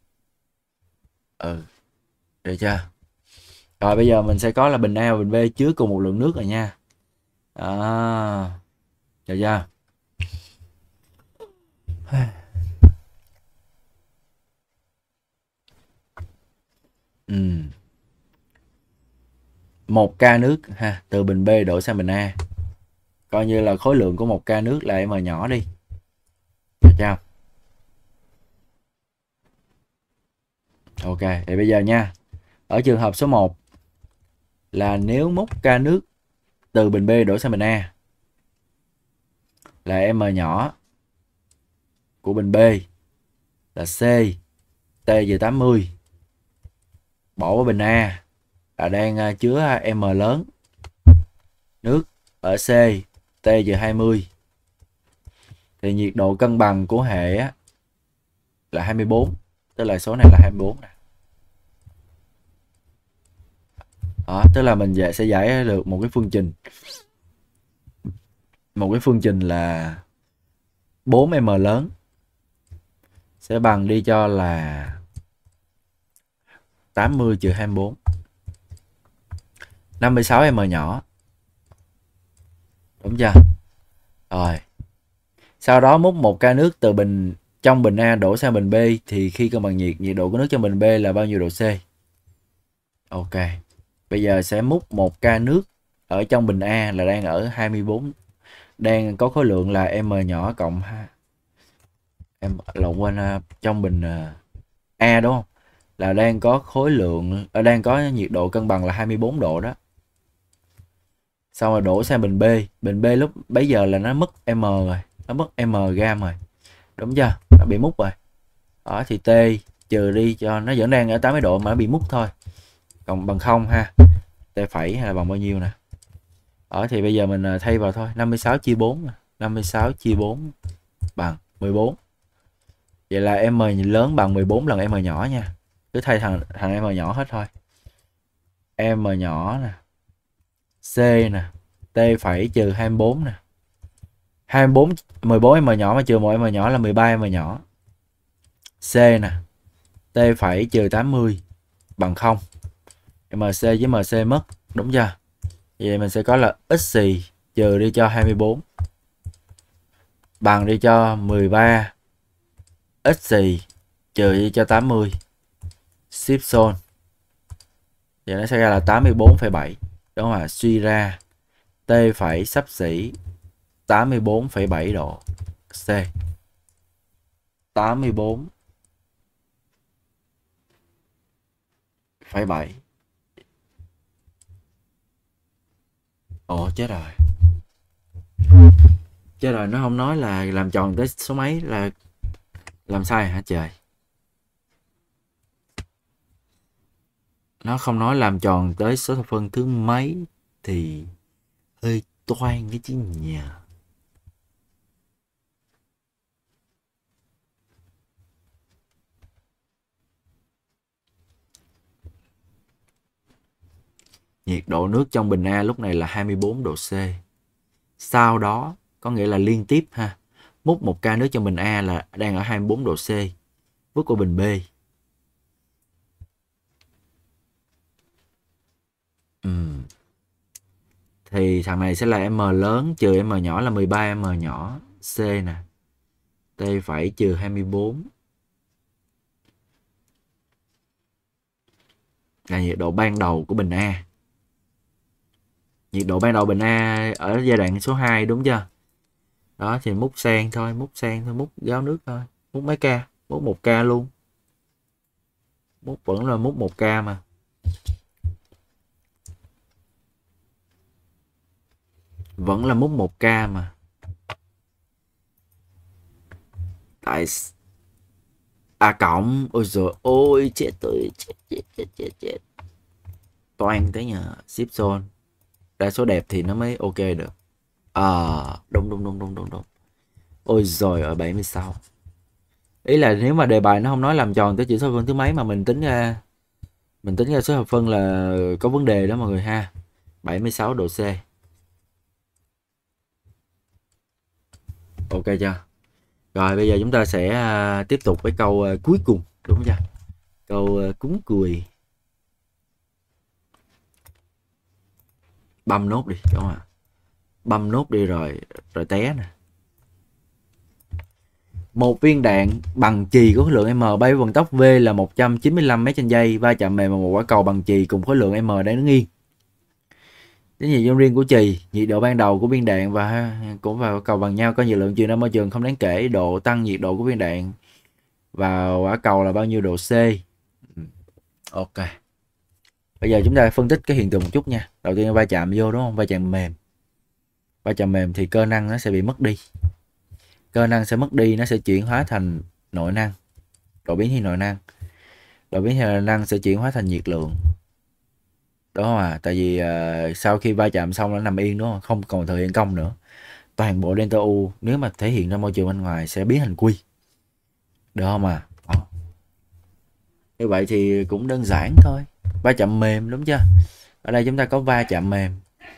S1: Ừ. Được chưa? Rồi bây giờ mình sẽ có là bình A và bình B chứa cùng một lượng nước rồi nha. À, được chưa? Ừ. Một ca nước ha, từ bình B đổ sang bình A. Coi như là khối lượng của một ca nước là M nhỏ đi. Được chưa? Ok, thì bây giờ nha. Ở trường hợp số một là nếu múc ca nước từ bình B đổ sang bình A là M nhỏ của bình B là C T về tám mươi, bỏ vào bình A là đang chứa M lớn nước ở C T về hai mươi, thì nhiệt độ cân bằng của hệ là hai mươi bốn, tức là số này là hai mươi bốn nè. Đó, tức là mình sẽ giải được một cái phương trình một cái phương trình là bốn M lớn sẽ bằng đi cho là tám mươi trừ hai mươi bốn, năm mươi sáu M nhỏ. Đúng chưa? Rồi. Sau đó múc một ca nước từ bình trong bình A đổ sang bình B thì khi cân bằng nhiệt, nhiệt độ của nước trong bình B là bao nhiêu độ C? Ok. Bây giờ sẽ múc một ca nước ở trong bình A là đang ở hai mươi bốn, đang có khối lượng là M nhỏ cộng hai, em lộn quên, trong bình A đúng không? Là đang có khối lượng, đang có nhiệt độ cân bằng là hai mươi bốn độ đó. Xong rồi đổ sang bình B, bình B lúc bấy giờ là nó mất M rồi, nó mất M gam rồi. Đúng chưa? Nó bị múc rồi. Đó thì T trừ đi cho nó vẫn đang ở tám mươi độ mà nó bị múc thôi. Còn bằng không ha. T phẩy hay là bằng bao nhiêu nè. Đó thì bây giờ mình thay vào thôi, năm mươi sáu chia bốn, năm mươi sáu chia bốn bằng mười bốn. Vậy là M lớn bằng mười bốn lần M nhỏ nha. Cứ thay thằng thằng M nhỏ hết thôi. M nhỏ nè. C nè. T phẩy trừ hai mươi bốn nè. hai mươi bốn, mười bốn M nhỏ mà trừ một M nhỏ là mười ba M nhỏ. C nè. T phẩy trừ tám mươi bằng không. em xê với em xê mất. Đúng chưa? Vậy mình sẽ có là x xì trừ đi cho hai mươi bốn bằng đi cho mười ba x xì trừ đi cho tám mươi. Ship zone. Vậy nó sẽ ra là tám mươi bốn phẩy bảy. Đúng không ạ? Suy ra T phải xấp xỉ tám mươi bốn phẩy bảy độ C. tám mươi bốn phẩy bảy. Ồ chết rồi. Chết rồi, nó không nói là làm tròn tới số mấy, là làm sai hả trời? Nó không nói làm tròn tới số thập phân thứ mấy thì hơi toan cái chứ nhà. Nhiệt độ nước trong bình A lúc này là hai mươi bốn độ C. Sau đó có nghĩa là liên tiếp ha. Múc một ca nước trong bình A là đang ở hai mươi bốn độ C. Vứt qua bình B. Uhm. Thì thằng này sẽ là M lớn trừ M nhỏ là mười ba M nhỏ. C nè. T phải trừ hai mươi bốn. Là nhiệt độ ban đầu của bình A. Nhiệt độ ban đầu bình A ở giai đoạn số hai đúng chưa? Đó thì múc sang thôi, múc sang thôi, múc gáo nước thôi. Múc mấy ca? Múc một ca luôn. Múc vẫn là múc một ca mà. Vẫn là múc một ca mà. Tại A cộng, ôi giời ôi chết tôi, chết chết chết chết chết. toan tới nhờ ship zone. Đa số đẹp thì nó mới ok được. À, đúng đúng đúng đúng đúng đúng. Ôi rồi ở bảy mươi sáu. Ý là nếu mà đề bài nó không nói làm tròn tới chỉ số hợp phân thứ mấy mà mình tính ra mình tính ra số hợp phân là có vấn đề đó mọi người ha. bảy mươi sáu độ C. Ok chưa? Rồi bây giờ chúng ta sẽ à, tiếp tục với câu à, cuối cùng, đúng chưa? Câu à, cúng cùi. Băm nốt đi, đúng không ạ? Băm nốt đi rồi rồi té nè. Một viên đạn bằng chì có khối lượng M bay với vận tốc V là một trăm chín mươi lăm mét trên giây, va chạm mềm vào một quả cầu bằng chì cùng khối lượng M đang đứng nghiêng. Cái nhiệt riêng của chì, nhiệt độ ban đầu của viên đạn và cũng vào cầu bằng nhau, có nhiệt lượng truyền ra môi trường không đáng kể, độ tăng nhiệt độ của viên đạn và quả cầu là bao nhiêu độ C. Ok. Bây giờ chúng ta phân tích cái hiện tượng một chút nha. Đầu tiên va chạm vô, đúng không? Va chạm mềm. Va chạm mềm thì cơ năng nó sẽ bị mất đi. Cơ năng sẽ mất đi, nó sẽ chuyển hóa thành nội năng. Độ biến thiên nội năng. Độ biến thiên nội năng sẽ chuyển hóa thành nhiệt lượng. Đúng không à? Tại vì uh, sau khi va chạm xong nó nằm yên, đúng không? Không còn thực hiện công nữa. Toàn bộ delta U nếu mà thể hiện ra môi trường bên ngoài sẽ biến thành quy. Được không à? Đó. Như vậy thì cũng đơn giản thôi. Va chạm mềm, đúng chưa? Ở đây chúng ta có va chạm mềm.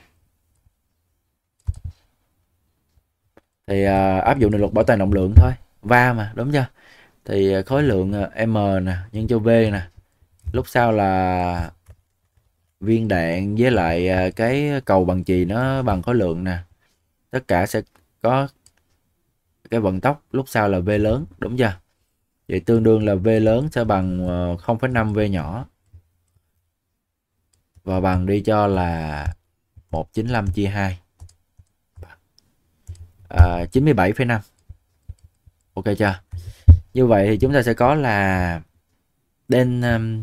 S1: Thì uh, áp dụng định luật bảo toàn động lượng thôi. Va mà, đúng chưa? Thì khối lượng M nè nhân cho V nè. Lúc sau là viên đạn với lại cái cầu bằng chì nó bằng khối lượng nè. Tất cả sẽ có cái vận tốc lúc sau là V lớn, đúng chưa? Vậy tương đương là V lớn sẽ bằng không phẩy năm V nhỏ. Và bằng đi cho là một trăm chín mươi lăm chia hai. À, chín mươi bảy phẩy năm. Ok chưa? Như vậy thì chúng ta sẽ có là đen um,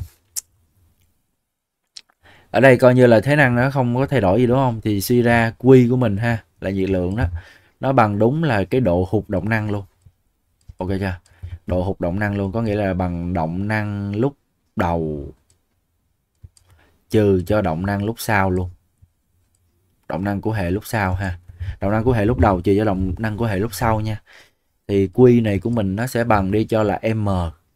S1: ở đây coi như là thế năng nó không có thay đổi gì, đúng không? Thì suy ra Q của mình ha, là nhiệt lượng đó, nó bằng đúng là cái độ hụt động năng luôn. Ok chưa? Độ hụt động năng luôn, có nghĩa là bằng động năng lúc đầu trừ cho động năng lúc sau luôn. Động năng của hệ lúc sau ha. Động năng của hệ lúc đầu trừ cho động năng của hệ lúc sau nha. Thì Q này của mình nó sẽ bằng đi cho là M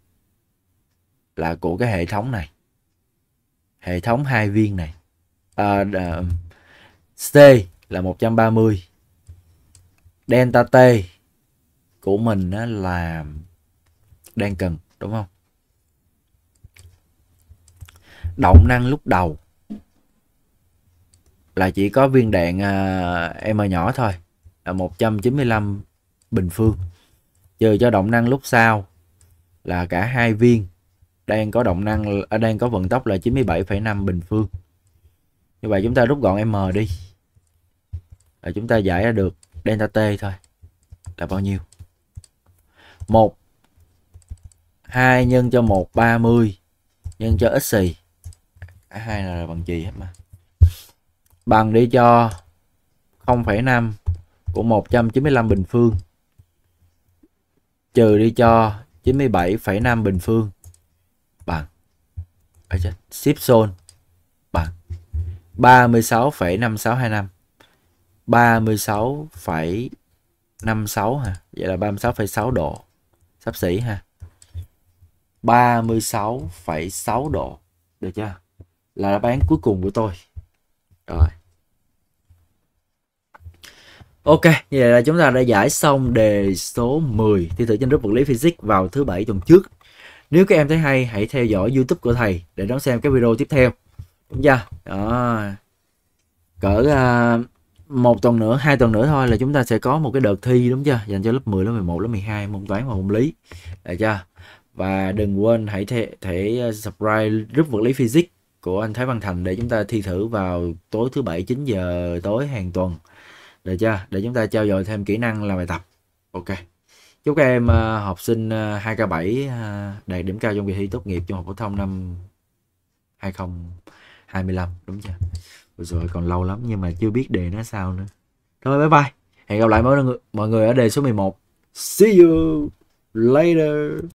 S1: là của cái hệ thống này. Hệ thống hai viên này. À, à, C là một trăm ba mươi. Delta T của mình á là đang cần, đúng không? Động năng lúc đầu là chỉ có viên đạn uh, M nhỏ thôi, là một trăm chín mươi lăm bình phương, trừ cho động năng lúc sau là cả hai viên đang có động năng ở đang có vận tốc là chín mươi bảy phẩy năm bình phương. Như vậy chúng ta rút gọn M đi là chúng ta giải ra được delta T thôi là bao nhiêu? một hai nhân cho một trăm ba mươi nhân cho x xì, cả hai là bằng chì hết mà, bằng đi cho không phẩy năm của một trăm chín mươi lăm bình phương trừ đi cho chín mươi bảy phẩy năm bình phương bằng ship zone bằng ba mươi sáu phẩy năm sáu hai năm. ba mươi sáu phẩy năm sáu ha. Vậy là ba mươi sáu phẩy sáu độ. Xấp xỉ ha. ba mươi sáu phẩy sáu độ. Được chưa? Là đáp án cuối cùng của tôi. Rồi. Ok, như vậy là chúng ta đã giải xong đề số mười thi thử trên lớp vật lý physics vào thứ bảy tuần trước. Nếu các em thấy hay, hãy theo dõi YouTube của thầy để đón xem các video tiếp theo. Đúng chưa? Đó. Cỡ uh, một tuần nữa, hai tuần nữa thôi là chúng ta sẽ có một cái đợt thi, đúng chưa? Dành cho lớp mười, lớp mười một, lớp mười hai, môn toán và môn lý. Được chưa? Và đừng quên hãy thể, thể subscribe group vật lý physics của anh Thái Văn Thành để chúng ta thi thử vào tối thứ bảy chín giờ tối hàng tuần. Được chưa? Để chúng ta trao dồi thêm kỹ năng làm bài tập. Ok. Chúc các em uh, học sinh uh, hai K bảy uh, đạt điểm cao trong kỳ thi tốt nghiệp trung học phổ thông năm hai không hai lăm, đúng chưa? Rồi còn lâu lắm nhưng mà chưa biết đề nó sao nữa. Thôi bye bye. Hẹn gặp lại mọi người, mọi người ở đề số mười một. See you later.